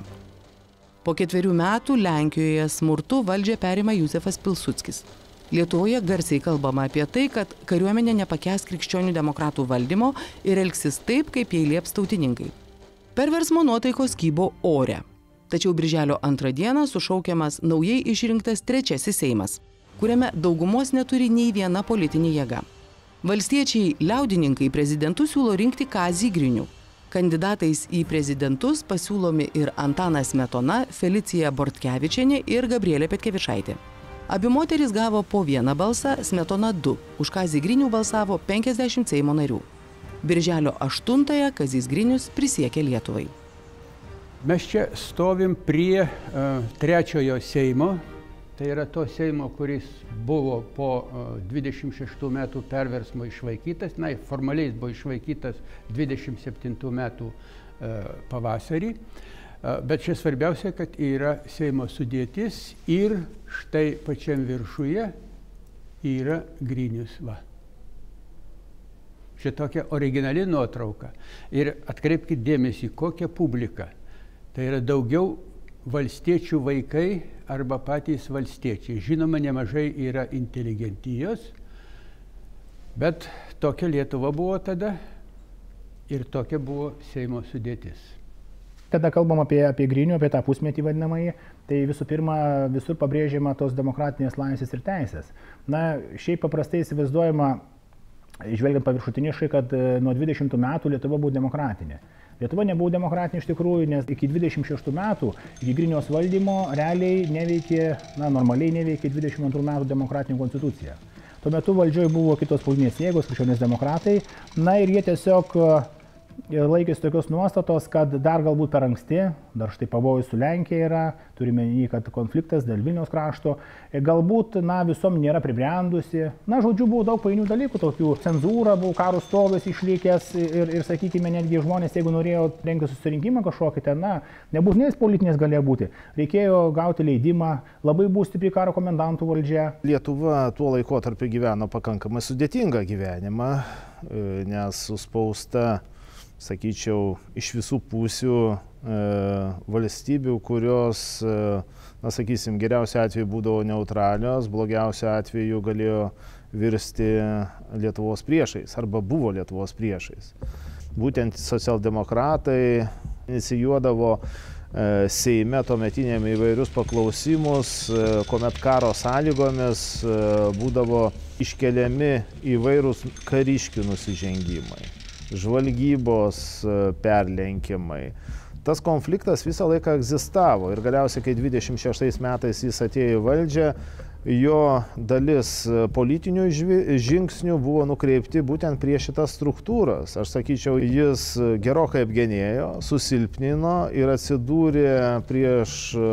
Speaker 3: Po ketverių metų Lenkijoje smurtu valdžią perima Juzefas Pilsudskis. Lietuvoje garsiai kalbama apie tai, kad kariuomenė nepakęs krikščionių demokratų valdymo ir elgsis taip, kaip jai lieps tautininkai. Perversmo nuotaikos kybo ore. Tačiau birželio antrą dieną sušaukiamas naujai išrinktas trečiasis Seimas, kuriame daugumos neturi nei viena politinė jėga. Valstiečiai liaudininkai prezidentus siūlo rinkti Kazį Grinių. Kandidatais į prezidentus pasiūlomi ir Antanas Smetona, Felicija Bortkevičienė ir Gabrielė Petkevičaitė. Abi moterys gavo po vieną balsą, Smetona du. Už Kazį Grinių balsavo penkiasdešimt Seimo narių. Birželio aštuntąją Kazys Grinius prisiekė Lietuvai.
Speaker 9: Mes čia stovim prie uh, trečiojo Seimo, tai yra to Seimo, kuris buvo po uh, dvidešimt šeštų metų perversmo išvaikytas, na, formaliai buvo išvaikytas dvidešimt septintų metų uh, pavasarį, uh, bet čia svarbiausia, kad yra Seimo sudėtis ir štai pačiam viršuje yra Grinius. Va. Čia tokia originali nuotrauka. Ir atkreipkite dėmesį, kokia publika. Tai yra daugiau valstiečių vaikai arba patys valstiečiai. Žinoma, nemažai yra inteligentijos, bet tokia Lietuva buvo tada ir tokia buvo Seimo sudėtis.
Speaker 8: Kada kalbam apie, apie Grinių, apie tą pusmetį vadinamąjį, tai visų pirma visur pabrėžiama tos demokratinės laisvės ir teisės. Na, šiaip paprastai įsivaizduojama, žvelgiant paviršutiniškai, kad nuo dvidešimtų metų Lietuva buvo demokratinė. Lietuva nebuvo demokratinė iš tikrųjų, nes iki dvidešimt šeštų metų, iki Griniaus valdymo, realiai neveikė, na, normaliai neveikė dvidešimt antrų metų demokratinė konstitucija. Tuo metu valdžioje buvo kitos politinės jėgos, krikščionys demokratai, na ir jie tiesiog laikėsi tokios nuostatos, kad dar galbūt per anksti, dar štai pavojus su Lenkija yra, turime į, kad konfliktas dėl Vilniaus krašto, galbūt, na, visom nėra pribrendusi. Na, žodžiu, buvo daug painių dalykų, tokių cenzūra, buvo karų stogas išlikęs ir, ir, sakykime, netgi žmonės, jeigu norėjo rengti susirinkimą kažkokį ten, na, nebūtinai politinės galėjo būti, reikėjo gauti leidimą, labai buvo stipri karo komendantų valdžia.
Speaker 10: Lietuva tuo laikotarpiu gyveno pakankamai sudėtingą gyvenimą, nes suspausta, sakyčiau, iš visų pusių e, valstybių, kurios, e, na, sakysim, geriausiu atveju būdavo neutralios, blogiausiu atveju galėjo virsti Lietuvos priešais arba buvo Lietuvos priešais. Būtent socialdemokratai inicijuodavo e, Seime tuometiniam įvairius paklausimus, e, kuomet karo sąlygomis e, būdavo iškeliami įvairūs kariškių nusižengimai, žvalgybos perlenkimai. Tas konfliktas visą laiką egzistavo ir galiausiai, kai dvidešimt šeštais metais jis atėjo į valdžią, jo dalis politinių žingsnių buvo nukreipti būtent prieš šitas struktūras. Aš sakyčiau, jis gerokai apgenėjo, susilpnino ir atsidūrė prieš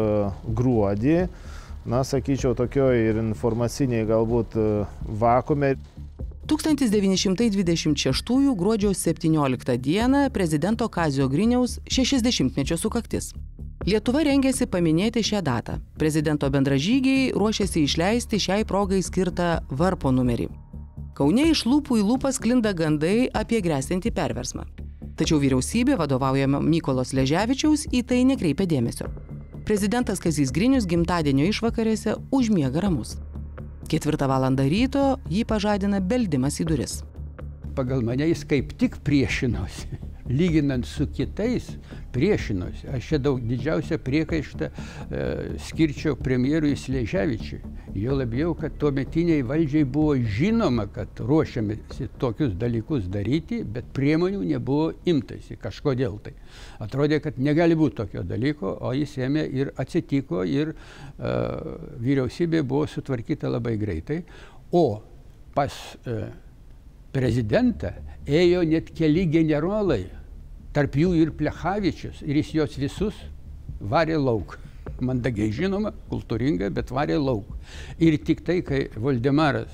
Speaker 10: Gruodį, na, sakyčiau, tokioj ir informaciniai galbūt vakume.
Speaker 3: tūkstantis devyni šimtai dvidešimt šeštųjų gruodžio septynioliktą dieną prezidento Kazio Griniaus šešiasdešimtmečio sukaktis. Lietuva rengėsi paminėti šią datą. Prezidento bendražygiai ruošiasi išleisti šiai progai skirtą varpo numerį. Kaune iš lūpų į lūpas sklinda gandai apie gresiantį perversmą. Tačiau vyriausybė, vadovaujama Mykolo Sleževičiaus, į tai nekreipia dėmesio. Prezidentas Kazys Grinius gimtadienio išvakarėse užmiega ramus. Ketvirtą valandą ryto jį pažadina beldimas į duris.
Speaker 9: Pagal mane jis kaip tik priešinosi. Lyginant su kitais, priešinosi. Aš čia daug didžiausią priekaištą e, skirčiau premjerui Sleževičiui. Jo labiau, kad tuometiniai valdžiai buvo žinoma, kad ruošiamasi tokius dalykus daryti, bet priemonių nebuvo imtasi kažkodėl tai. Atrodė, kad negali būti tokio dalyko, o jis ėmė ir atsitiko ir e, vyriausybė buvo sutvarkyta labai greitai. O pas e, prezidentą ėjo net keli generolai, tarp jų ir Plechavičius, ir jis juos visus varė lauk. Mandagiai žinoma, kultūringai, bet varė lauk. Ir tik tai, kai Voldemaras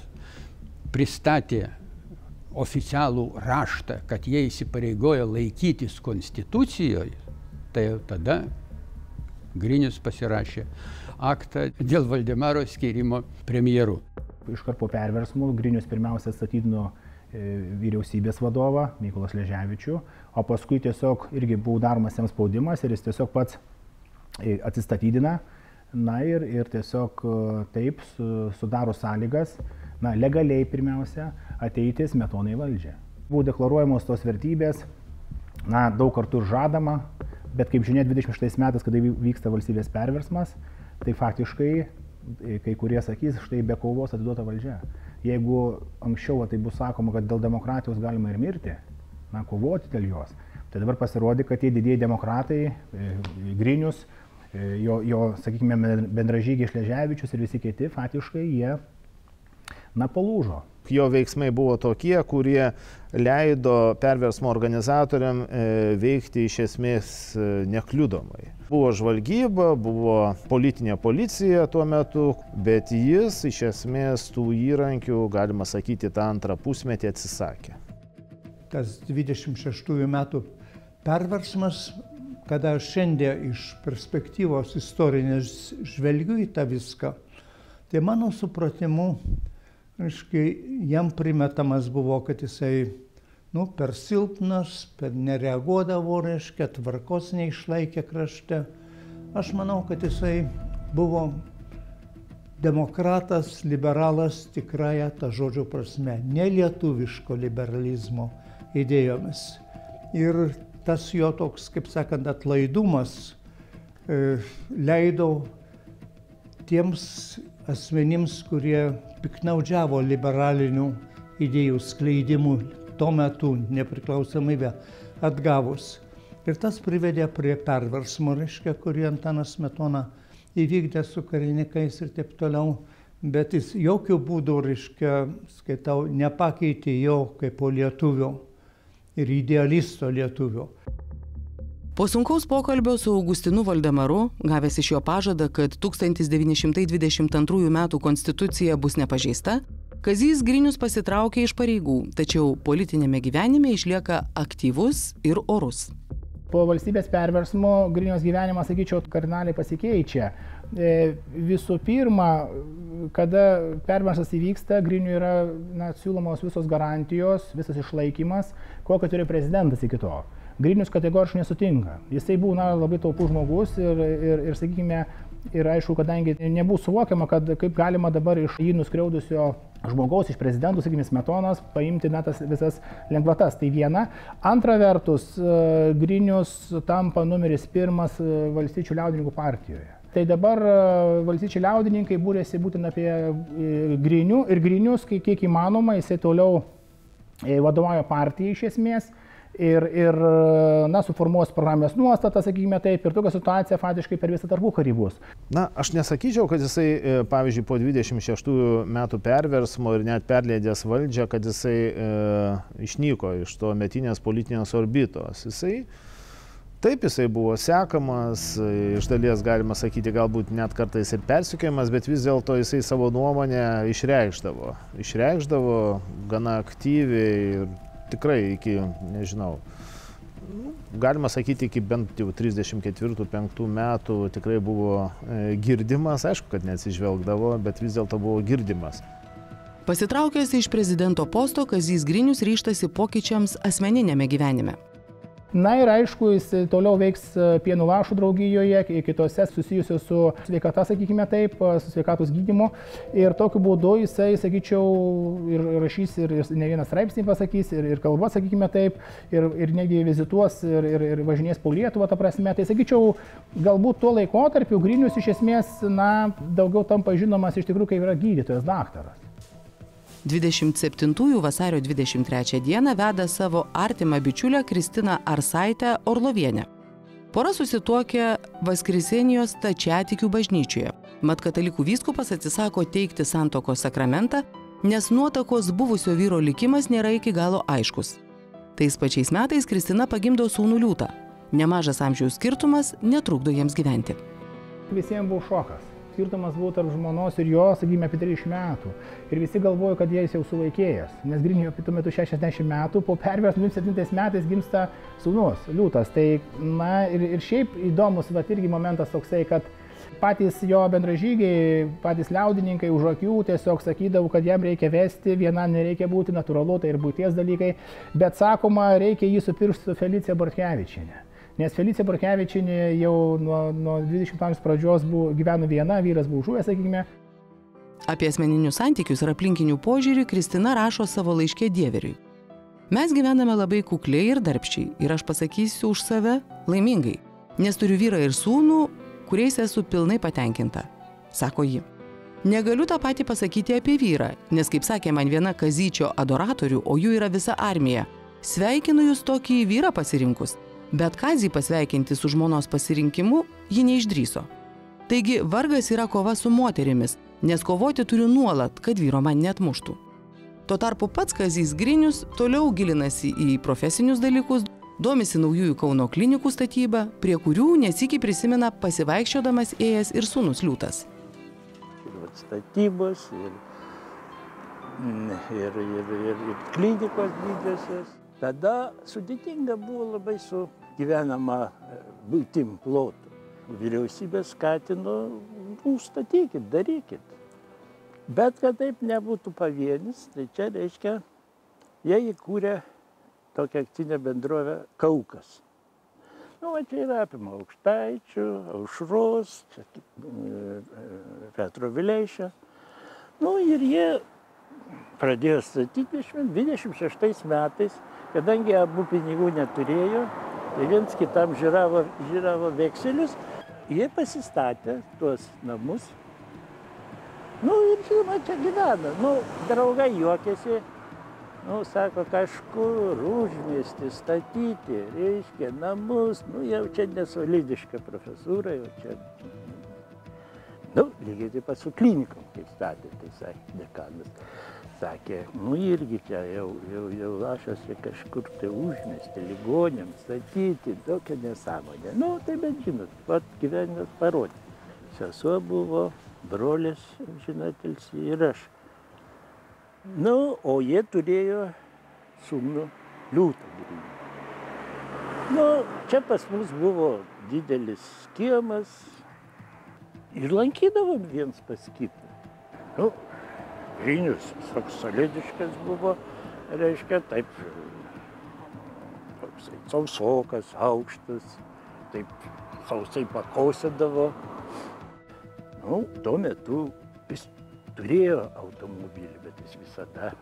Speaker 9: pristatė oficialų raštą, kad jie įsipareigojo laikytis konstitucijoje, tai jau tada Grinius pasirašė aktą dėl Voldemaro skyrimo premjeru.
Speaker 8: Iškart po perversmų Grinius pirmiausia statydino vyriausybės vadovą Mykolą Sleževičių, o paskui tiesiog irgi buvo daromas jam spaudimas ir jis tiesiog pats atsistatydina, na ir, ir tiesiog taip sudaro sąlygas, na, legaliai pirmiausia, ateiti Smetonai valdžią. Buvo deklaruojamos tos vertybės, na, daug kartų žadama, bet kaip žinia, dvidešimt šeštais metais, kada vyksta valstybės perversmas, tai faktiškai kai kurie sakys, štai be kovos atiduota valdžia. Jeigu anksčiau tai bus sakoma, kad dėl demokratijos galima ir mirti, na, kovoti dėl jos, tai dabar pasirodė, kad tie didieji demokratai, Grinius, jo, jo sakykime, bendražygiai Sleževičius ir visi kiti, faktiškai jie, na, palūžo.
Speaker 10: Jo veiksmai buvo tokie, kurie leido perversmo organizatoriam veikti iš esmės nekliudomai. Buvo žvalgyba, buvo politinė policija tuo metu, bet jis iš esmės tų įrankių, galima sakyti, tą antrą pusmetį atsisakė.
Speaker 1: Tas dvidešimt šeštųjų metų perversmas, kada šiandien iš perspektyvos istorinės žvelgiu į tą viską, tai mano supratimu, aiškiai, jam primetamas buvo, kad jisai, nu, per silpnas, per nereaguodavo, reiškia, tvarkos neišlaikė krašte. Aš manau, kad jisai buvo demokratas, liberalas tikrąją tą žodžio prasme, ne lietuviško liberalizmo idėjomis. Ir tas jo toks, kaip sakant, atlaidumas e, leido tiems asmenims, kurie piknaudžiavo liberalinių idėjų skleidimu tuo metu nepriklausomybę atgavus. Ir tas privedė prie perversmo, reiškia, kurį Antanas Smetona įvykdė su karininkais ir taip toliau, bet jis jokių būdų, reiškia, skaitau, nepakeitė jo kaip lietuvio ir idealisto lietuvio.
Speaker 3: Po sunkaus pokalbio su Augustinu Voldemaru, gavęs iš jo pažadą, kad tūkstantis devyni šimtai dvidešimt antrųjų metų konstitucija bus nepažeista, Kazys Grinius pasitraukė iš pareigų, tačiau politinėme gyvenime išlieka aktyvus ir orus.
Speaker 8: Po valstybės perversmo Griniaus gyvenimas, sakyčiau, kardinaliai pasikeičia. Visų pirma, kada perversmas įvyksta, Griniui yra na, siūlomos visos garantijos, visas išlaikymas, kokio turi prezidentas iki to. Grinius kategoriškai nesutinka. Jisai buvo na, labai taupus žmogus ir, ir, ir, sakykime, ir aišku, kadangi nebuvo suvokiama, kad kaip galima dabar iš jį nuskriaudusio žmogaus, iš prezidentų, sakykime, Smetonos, paimti na, tas visas lengvatas. Tai viena. Antra vertus, Grinius tampa numeris pirmas Valstiečių liaudininkų partijoje. Tai dabar Valstiečių liaudininkai būrėsi būtent apie Grinių ir Grinius, kiek įmanoma, jisai toliau vadovauja partijai iš esmės. Ir, ir na, suformuos programės nuostatą, sakykime taip, ir tokia situacija faktiškai per visą tarpukarį bus.
Speaker 10: Na, aš nesakyčiau, kad jisai, pavyzdžiui, po dvidešimt šeštųjų metų perversmo ir net perleidęs valdžią, kad jisai e, išnyko iš to metinės politinės orbitos. Jisai, taip, jisai buvo sekamas, iš dalies galima sakyti, galbūt net kartais ir persekiojamas, bet vis dėlto jisai savo nuomonę išreikšdavo. Išreikšdavo gana aktyviai ir tikrai iki, nežinau, galima sakyti, iki bent jau trisdešimt ketvirtų penktų metų tikrai buvo girdimas, aišku, kad neatsižvelgdavo, bet vis dėlto buvo girdimas.
Speaker 3: Pasitraukęs iš prezidento posto, Kazys Grinius ryžtasi pokyčiams asmeninėme gyvenime.
Speaker 8: Na ir aišku, jis toliau veiks pienų lašų draugijoje, kitose susijusios su sveikata, sakykime taip, su sveikatos gydymu. Ir tokiu būdu jisai, sakyčiau, ir rašys, ir ne vieną straipsnį pasakys, ir, ir kalba, sakykime taip, ir, ir netgi vizituos, ir, ir, ir važinės po Lietuvą, ta prasme. Tai sakyčiau, galbūt tuo laikotarpiu Grinius iš esmės, na, daugiau tampa žinomas iš tikrųjų, kaip yra gydytojas, daktaras.
Speaker 3: dvidešimt septintųjų vasario dvidešimt trečią dieną veda savo artimą bičiulę Kristiną Arsaitę Orlovienę. Pora susituokė Vaskresenijos stačiatikių bažnyčioje, mat katalikų vyskupas atsisako teikti santuokos sakramentą, nes nuotakos buvusio vyro likimas nėra iki galo aiškus. Tais pačiais metais Kristina pagimdo sūnų Liūtą. Nemažas amžiaus skirtumas netrukdo jiems gyventi.
Speaker 8: Visiems buvo šokas. Skirtumas buvo tarp žmonos ir jo, sakykime, apie trisdešimt metų. Ir visi galvojo, kad jis jau suvaikėjęs. Nes Griniui apie tuo metu šešiasdešimt metų, po perversmo dvidešimt septintais metais gimsta sūnus, Liūtas. Tai, na, ir, ir šiaip įdomus, va, irgi momentas toksai, kad patys jo bendražygiai, patys liaudininkai už akių tiesiog sakydavo, kad jam reikia vesti, vienam nereikia būti, natūralu, tai ir būties dalykai. Bet sakoma, reikia jį supiršti su Felicija Bortkevičienė. Nes Felicija Bortkevičienė jau nuo, nuo dvidešimto amžiaus pradžios buvo, gyveno viena, vyras buvo žuvęs, sakykime.
Speaker 3: Apie asmeninius santykius ir aplinkinių požiūrį Kristina rašo savo laiške Dieveriui. Mes gyvename labai kukliai ir darbščiai, ir aš pasakysiu už save laimingai, nes turiu vyrą ir sūnų, kuriais esu pilnai patenkinta, sako ji. Negaliu tą patį pasakyti apie vyrą, nes, kaip sakė man viena Kazyčio adoratorių, o jų yra visa armija, sveikinu jūs tokį vyrą pasirinkus. Bet Kazį pasveikinti su žmonos pasirinkimu ji neišdryso. Taigi vargas yra kova su moterimis, nes kovoti turiu nuolat, kad vyro man neatmuštų. Tuo tarpu pats Kazys Grinius toliau gilinasi į profesinius dalykus, domisi naujųjų Kauno klinikų statybą, prie kurių nesykį prisimena pasivaikščiodamas ėjęs ir sūnus Liūtas.
Speaker 11: Ir statybos, ir, ir, ir, ir, ir klinikos didžiosios. Tada sudėtinga buvo labai su gyvenama buitim plotu. Vyriausybė skatino, užstatykit, darykit. Bet kad taip nebūtų pavienis, tai čia reiškia, jie įkūrė tokią akcinę bendrovę Kaukas. Nu, va, čia yra apima Aukštaičių, Aušros, Petro Vileišio. Nu, ir jie pradėjo statyti dvidešimt šeštais metais, kadangi abu pinigų neturėjo, tai viens kitam žiravo, žiravo vekselius, jie pasistatė tuos namus. Nu, ir žinoma, čia gyvena. Nu, draugai juokėsi, nu, sako, kažkur užmiesti statyti, reiškia, namus, nu, jau čia nesolidiška profesūra, jau čia. Nu, lygiai taip pat su klinikom, kaip statė, tai sakė, dekanas. Sakė, nu, irgi čia jau, jau, jau lašosi kažkur tai užmiesti, ligonėms statyti, tokia nesąmonė. Nu, tai bet žinot, pat gyvenimas parodė. Sesuo buvo, brolis, žinot, ir aš. Nu, o jie turėjo sūnų Liūtą Grinių. Nu, čia pas mus buvo didelis kiemas ir lankydavom viens pas kitą. Nu, Grinius toks solidiškas buvo, reiškia, taip, toksai sausokas, aukštas, taip sausai pakosėdavo. Nu, tuo metu jis turėjo automobilį, bet jis visada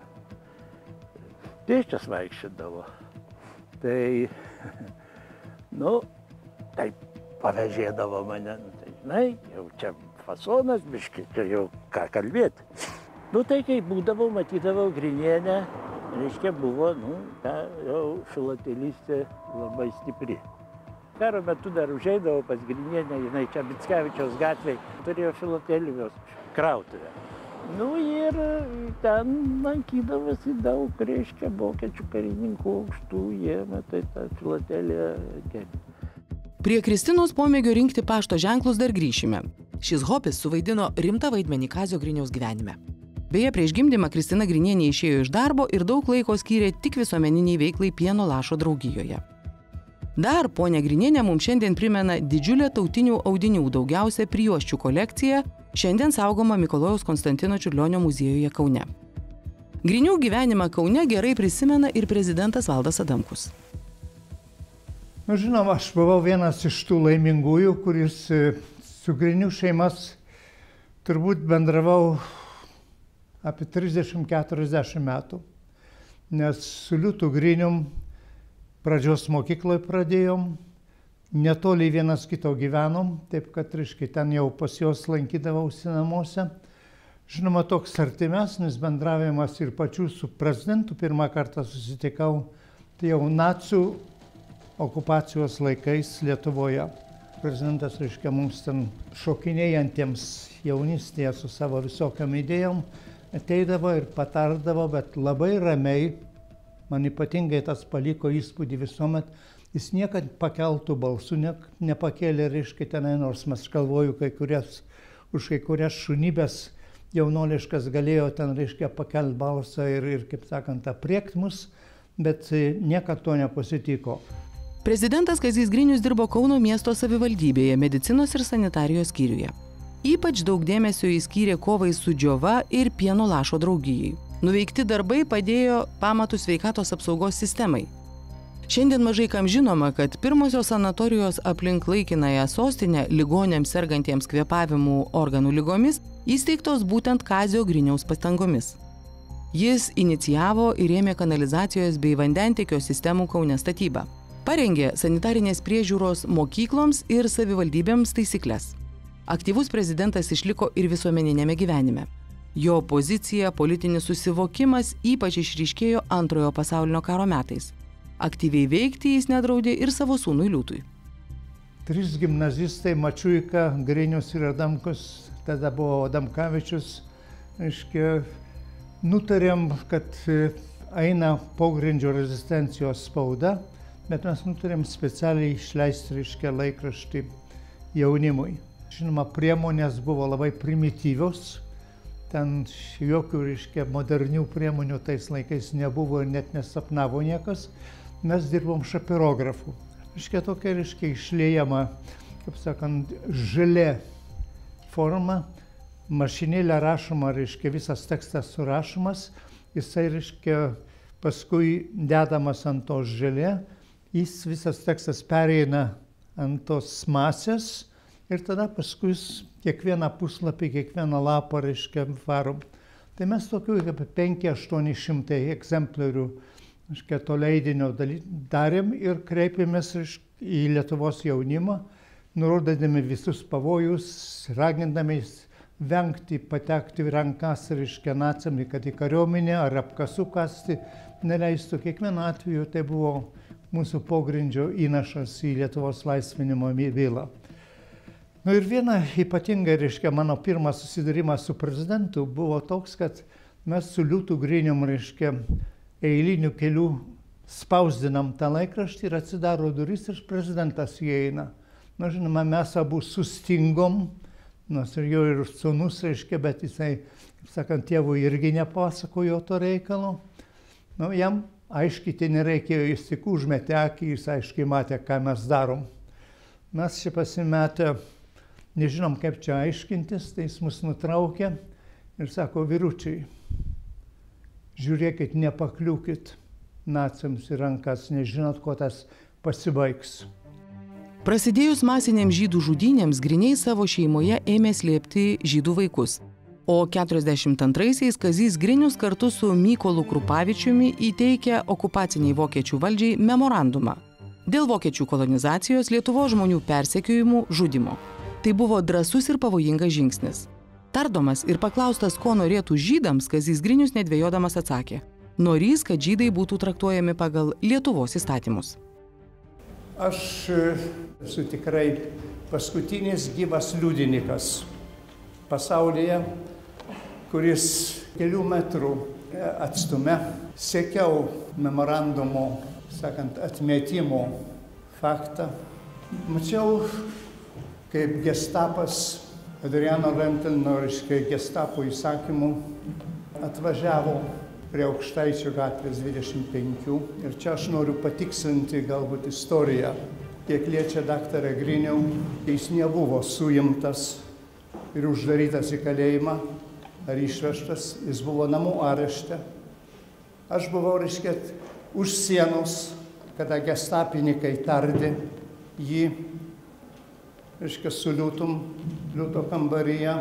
Speaker 11: pėsčias vaikščiodavo. Tai, nu, taip pavežėdavo mane, nu, tai, žinai, jau čia fasonas biški, čia jau ką kalbėti. Nu, tai kai būdavau, matydavau Grinienę, reiškia, buvo, nu, ta jau filatelistė labai stipri. Karo metu dar užeidavau pas Grinienę, jinai čia Mickevičiaus gatvėje turėjo filatelijos krautuvę. Nu ir ten lankydavosi daug, reiškia, vokiečių karininkų aukštų, jie, matai, tą filateliją kėlė.
Speaker 3: Prie Kristinos pomėgio rinkti pašto ženklus dar grįšime. Šis hobis suvaidino rimtą vaidmenį Kazio Griniaus gyvenime. Beje, prieš gimdymą Kristina Grinienė išėjo iš darbo ir daug laiko skyrė tik visuomeniniai veiklai Pieno lašo draugijoje. Dar ponia Grinienė mums šiandien primena didžiulę tautinių audinių daugiausia prijuosčių kolekciją, šiandien saugoma Mikalojaus Konstantino Čiurlionio muziejuje Kaune. Grinių gyvenimą Kaune gerai prisimena ir prezidentas Valdas Adamkus.
Speaker 1: Nu, žinoma, aš buvau vienas iš tų laimingųjų, kuris su Grinių šeimas turbūt bendravau apie trisdešimt keturiasdešimt metų, nes su Liūtu Grinium pradžios mokykloje pradėjom, netoli vienas kito gyvenom, taip kad, reiškia, ten jau pas juos lankydavausi namuose. Žinoma, toks artimesnis bendravimas ir pačių su prezidentu pirmą kartą susitikau, tai jau nacių okupacijos laikais Lietuvoje. Prezidentas, reiškia, mums ten šokinėjantiems jaunystėje su savo visokiam idėjom ateidavo ir patardavo, bet labai ramiai, man ypatingai tas paliko įspūdį visuomet, jis niekad pakeltų balsų ne, nepakėlė, reiškia, tenai, nors mes galvoju, kai kurias, už kai kurias šunybės jaunoliškas galėjo ten, reiškia, pakelti balsą ir, ir, kaip sakant, apriekt mus, bet niekad to nepasitiko.
Speaker 3: Prezidentas Kazys Grinius dirbo Kauno miesto savivaldybėje, medicinos ir sanitarijos skyriuje. Ypač daug dėmesio jis skyrė kovai su džiova ir Pieno lašo draugijai. Nuveikti darbai padėjo pamatų sveikatos apsaugos sistemai. Šiandien mažai kam žinoma, kad pirmosios sanatorijos aplink laikinąją sostinę ligoniams sergantiems kvėpavimų organų ligomis įsteigtos būtent Kazio Griniaus pastangomis. Jis inicijavo ir rėmė kanalizacijos bei vandentiekio sistemų Kaune statybą. Parengė sanitarinės priežiūros mokykloms ir savivaldybėms taisyklės. Aktyvus prezidentas išliko ir visuomeninėme gyvenime. Jo pozicija, politinis susivokimas ypač išryškėjo Antrojo pasaulinio karo metais. Aktyviai veikti jis nedraudė ir savo sūnui Liūtui.
Speaker 1: Trys gimnazistai, Mačiuika, Grinius ir Adamkus, tada buvo Adamkavičius, reiškia, nutarėm, kad eina pogrindžio rezistencijos spauda, bet mes nutarėm specialiai išleisti, reiškia, laikraštį jaunimui. Žinoma, priemonės buvo labai primityvios, ten jokių, reiškia, modernių priemonių tais laikais nebuvo ir net nesapnavo niekas. Mes dirbom šapirografu. Reiškia, tokia, reiškia, išliejama, kaip sakant, žalia forma, mašinėlė rašoma, reiškia, visas tekstas surašomas, jisai, reiškia, paskui dedamas ant to žalia, jis visas tekstas pereina ant tos masės ir tada paskui kiekvieną puslapį, kiekvieną lapą, reiškia, varom. Tai mes tokių apie penki aštuoni šimtai egzempliorių, reiškia, to leidinio darėm ir kreipėmės į Lietuvos jaunimą, nurodydami visus pavojus, ragindami vengti patekti į rankas, reiškia, naciam, kad į kariuomenę ar apkasų kasti neleistų. Kiekvienu atveju tai buvo mūsų pogrindžio įnašas į Lietuvos laisvinimo bylą. Nu ir viena ypatinga, reiškia, mano pirmas susidūrimas su prezidentu buvo toks, kad mes su Liūtu Grinium, reiškia, eilinių kelių spausdinam tą laikraštį ir atsidaro duris ir prezidentas įeina. Na, žinoma, mes abu sustingom, nors ir jo ir sūnus, reiškia, bet jisai, kaip sakant, tėvui irgi nepasakojo to reikalo. Nu, jam aiškyti nereikėjo, jis tik užmetė akį, jis aiškiai matė, ką mes darom. Mes čia pasimetę, nežinom, kaip čia aiškintis, tai jis mus nutraukė ir sako, vyručiai, žiūrėkit, nepakliūkit naciams į rankas, nežinot, ko tas pasibaigs.
Speaker 3: Prasidėjus masinėms žydų žudynėms, Griniai savo šeimoje ėmė slėpti žydų vaikus. O keturiasdešimt antraisiais Kazys Grinius kartu su Mykolu Krupavičiumi įteikė okupaciniai vokiečių valdžiai memorandumą dėl vokiečių kolonizacijos, Lietuvos žmonių persekiojimų, žudymo. Tai buvo drąsus ir pavojingas žingsnis. Tardomas ir paklaustas, ko norėtų žydams, Kazys Grinius nedvejodamas atsakė: norys, kad žydai būtų traktuojami pagal Lietuvos įstatymus.
Speaker 1: Aš esu tikrai paskutinis gyvas liudininkas pasaulyje, kuris kelių metrų atstume sekiau memorandumo, sakant, atmetimo faktą. Mačiau, kaip gestapas Adriano Lentelno, reiškia, gestapo įsakymų atvažiavo prie Aukštaičio gatvės dvidešimt penki. Ir čia aš noriu patikslinti galbūt istoriją, kiek liečia daktarą Grinių. Jis nebuvo suimtas ir uždarytas į kalėjimą ar išvežtas, jis buvo namų arešte. Aš buvau, reiškia, už sienos, kada gestapininkai tardė jį, reiškia, su Liūtum, Liūto kambaryje.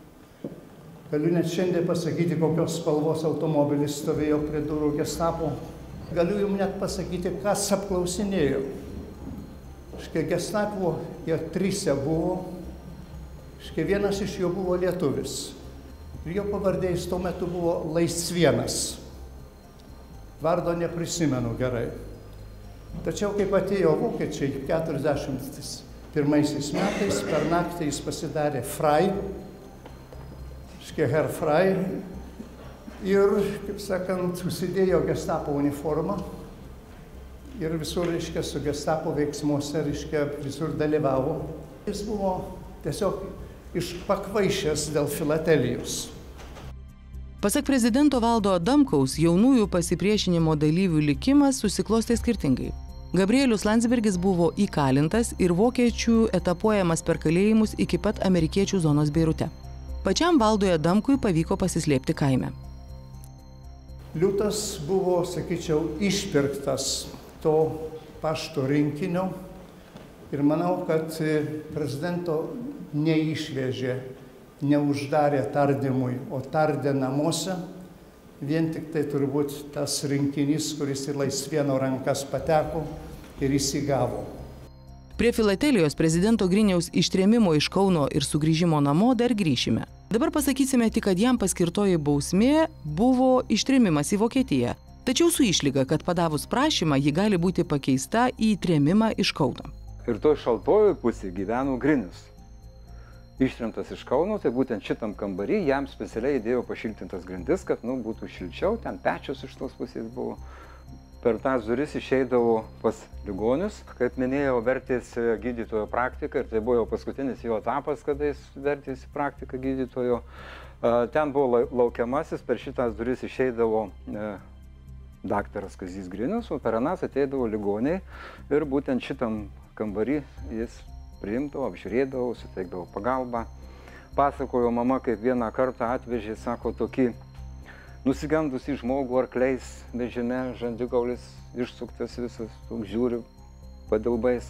Speaker 1: Galiu net šiandien pasakyti, kokios spalvos automobilis stovėjo prie durų gestapo. Galiu jums net pasakyti, kas apklausinėjo. Škai gestapo jie trise buvo, škai vienas iš jų buvo lietuvis. Ir jo pavardė jis tuo metu buvo Laisvienas. Vardo neprisimenu gerai. Tačiau, kaip atėjo vokiečiai keturiasdešimt pirmaisiais metais, per naktį jis pasidarė Frei, Herr Frei, ir, kaip sakant, užsidėjo gestapo uniformą ir visur, reiškia, su gestapo veiksmuose, reiškia, visur dalyvavo. Jis buvo tiesiog išpakvaišęs dėl filatelijos.
Speaker 3: Pasak prezidento Valdo Adamkaus, jaunųjų pasipriešinimo dalyvių likimas susiklostė skirtingai. Gabrielius Landsbergis buvo įkalintas ir vokiečių etapuojamas per kalėjimus iki pat amerikiečių zonos Beirute. Pačiam Valdui Adamkui pavyko pasislėpti kaime.
Speaker 1: Liūtas buvo, sakyčiau, išpirktas to pašto rinkinio ir manau, kad prezidento neišvežė, neuždarė tardymui, o tardė namuose. Vien tik tai turbūt tas rinkinys, kuris į Laisvieno rankas pateko ir įsigavo.
Speaker 3: Prie filatelijos prezidento Griniaus ištrėmimo iš Kauno ir sugrįžimo namo dar grįšime. Dabar pasakysime tik, kad jam paskirtoji bausmė buvo ištrėmimas į Vokietiją. Tačiau su išlyga, kad padavus prašymą, ji gali būti pakeista į trėmimą iš Kauno.
Speaker 4: Ir to šaltojoje pusėje gyveno Grinius. Ištremtas iš Kauno, tai būtent šitam kambarį jam specialiai įdėjo pašiltintas grindis, kad nu, būtų šilčiau, ten pečius iš tos pusės buvo. Per tas duris išeidavo pas ligonius. Kaip minėjau, vertėsi gydytojo praktiką ir tai buvo jau paskutinis jo etapas, kada jis vertėsi praktiką gydytojo. Ten buvo laukiamasis, per šitas duris išeidavo daktaras Kazys Grinius, o per anas ateidavo ligoniai ir būtent šitam kambarį jis priimdavo, apžiūrėdavo, suteikdavo pagalbą. Pasakojo mama, kaip vieną kartą atvežė, sako, tokį nusigandusi žmogų arkliais vežime, žandikaulis išsuktas visas, žiūri padilbais.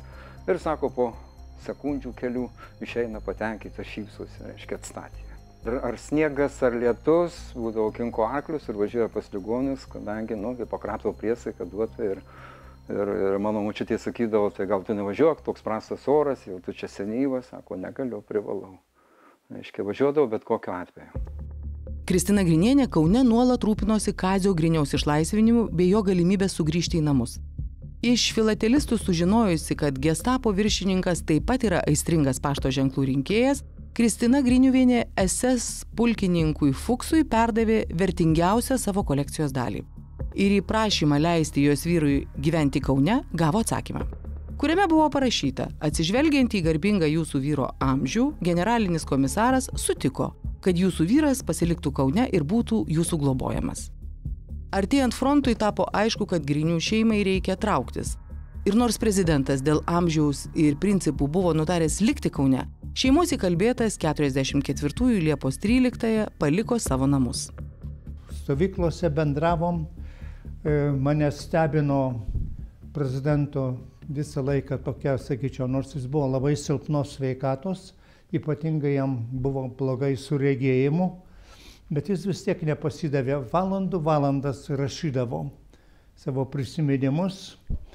Speaker 4: Ir sako, po sekundžių kelių išeina patenkinta, šypsosi, reiškia atstatė. Ar sniegas, ar lietus, būdavo kinko arklius ir važiuoja pas ligonius, kadangi, nu, Hipokrato priesaiką duota ir, ir, ir mano močiutė sakydavo, tai gal tu nevažiuok, toks prastas oras, jau tu čia senyvas, sako, negaliu, privalau. Reiškia, važiuodavo bet kokiu atveju.
Speaker 3: Kristina Grinienė Kaune nuolat rūpinosi Kazio Griniaus išlaisvinimu bei jo galimybę sugrįžti į namus. Iš filatelistų sužinojusi, kad gestapo viršininkas taip pat yra aistringas pašto ženklų rinkėjas, Kristina Griniuvienė S S pulkininkui Fuksui perdavė vertingiausią savo kolekcijos dalį. Ir į prašymą leisti jos vyrui gyventi Kaune gavo atsakymą, kuriame buvo parašyta, atsižvelgiant į garbingą jūsų vyro amžių, generalinis komisaras sutiko, kad jūsų vyras pasiliktų Kaune ir būtų jūsų globojamas. Artėjant frontui tapo aišku, kad Grinių šeimai reikia trauktis. Ir nors prezidentas dėl amžiaus ir principų buvo nutaręs likti Kaune, šeimos įkalbėtas keturiasdešimt ketvirtųjų Liepos tryliktąją paliko savo namus.
Speaker 1: Stovyklose bendravom, mane stebino prezidento visą laiką tokia, sakyčiau, nors jis buvo labai silpnos sveikatos, ypatingai jam buvo blogai su regėjimu, bet jis vis tiek nepasidavė, valandų valandas rašydavo savo prisiminimus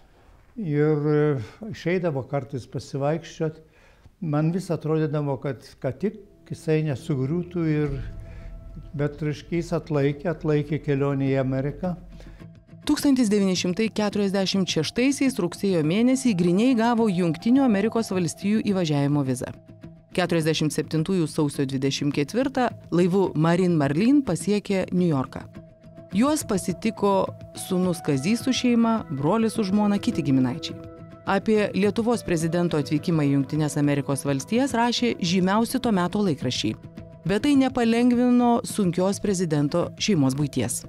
Speaker 1: ir išeidavo kartais pasivaikščiot. Man vis atrodydavo, kad, kad tik jisai nesugriūtų, ir, bet reiškia jis atlaikė, atlaikė kelionę į Ameriką.
Speaker 3: tūkstantis devyni šimtai keturiasdešimt šeštaisiais rugsėjo mėnesį Griniai gavo Jungtinių Amerikos valstijų įvažiavimo vizą. keturiasdešimt septintųjų sausio dvidešimt ketvirtą laivu Marin Marlin pasiekė Niujorką. Juos pasitiko sūnus Kazys su šeima, brolis su žmona, kiti giminaičiai. Apie Lietuvos prezidento atvykimą į Jungtines Amerikos valstijas rašė žymiausi to meto laikraščiai, bet tai nepalengvino sunkios prezidento šeimos buities.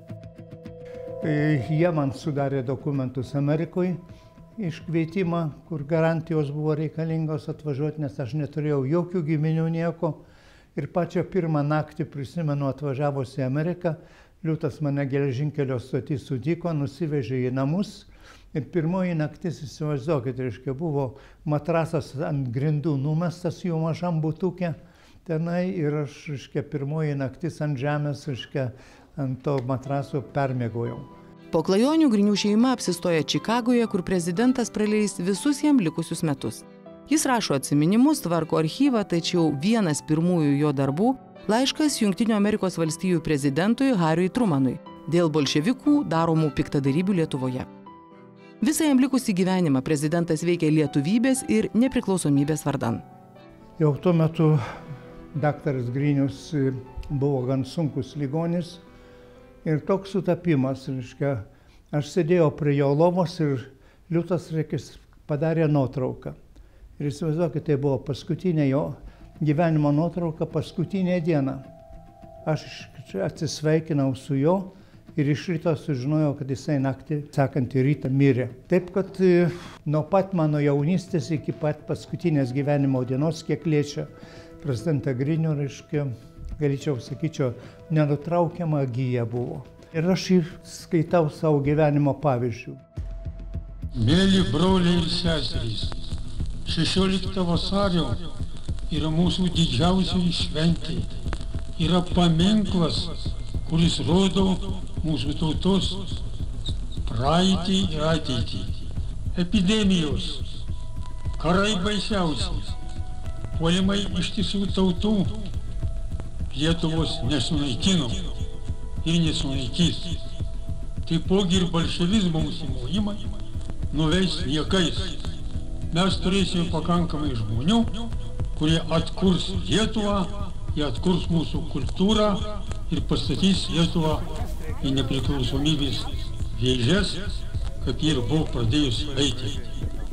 Speaker 1: Jie man sudarė dokumentus Amerikoje, iškvietimą, kur garantijos buvo reikalingos atvažiuoti, nes aš neturėjau jokių giminių nieko. Ir pačią pirmą naktį, prisimenu, atvažiavusi į Ameriką, liūtas mane geležinkelio stotį sutiko, nusivežė į namus. Ir pirmoji naktis, įsivaizduokit, reiškia, buvo matrasas ant grindų numestas jų mažam butuke tenai, ir aš, reiškia, pirmoji naktis ant žemės, reiškia, ant to matraso permiegojau.
Speaker 3: Po klajonių Grinių šeima apsistoja Čikagoje, kur prezidentas praleis visus jam likusius metus. Jis rašo atsiminimus, tvarko archyvą, tačiau vienas pirmųjų jo darbų – laiškas Jungtinių Amerikos valstijų prezidentui Hariui Trumanui dėl bolševikų daromų piktadarybių Lietuvoje. Visą jam likusį gyvenimą prezidentas veikė lietuvybės ir nepriklausomybės vardan.
Speaker 1: Jau tuo metu daktaras Grinius buvo gan sunkus ligonis. Ir toks sutapimas, reiškia, aš sėdėjau prie jo lovos ir liūtas, reikia, padarė nuotrauką. Ir įsivaizduokit, tai buvo paskutinė jo gyvenimo nuotrauka, paskutinė diena. Aš atsisveikinau su jo ir iš ryto sužinojau, kad jisai naktį sekantį rytą mirė. Taip, kad nuo pat mano jaunystės iki pat paskutinės gyvenimo dienos, kiek liečia prezidentą Grinių, reiškia, galėčiau, sakyčiau, nenutraukiama gija buvo. Ir aš jį skaitau savo gyvenimo pavyzdžių.
Speaker 12: Mėly broliai ir seserys, šešioliktą vasario yra mūsų didžiausioji šventė. Yra paminklas, kuris rodo mūsų tautos praeitį ir ateitį. Epidemijos, karai baisiausi, puolimai ištisų tautų Lietuvos nesunaikino ir nesunaikys. Taipogi ir bolševizmo užsimojimai nuveis niekais. Mes turėsime pakankamai žmonių, kurie atkurs Lietuvą, jie atkurs mūsų kultūrą ir pastatys Lietuvą į nepriklausomybės vėžes, kaip jie ir buvo pradėjus eiti.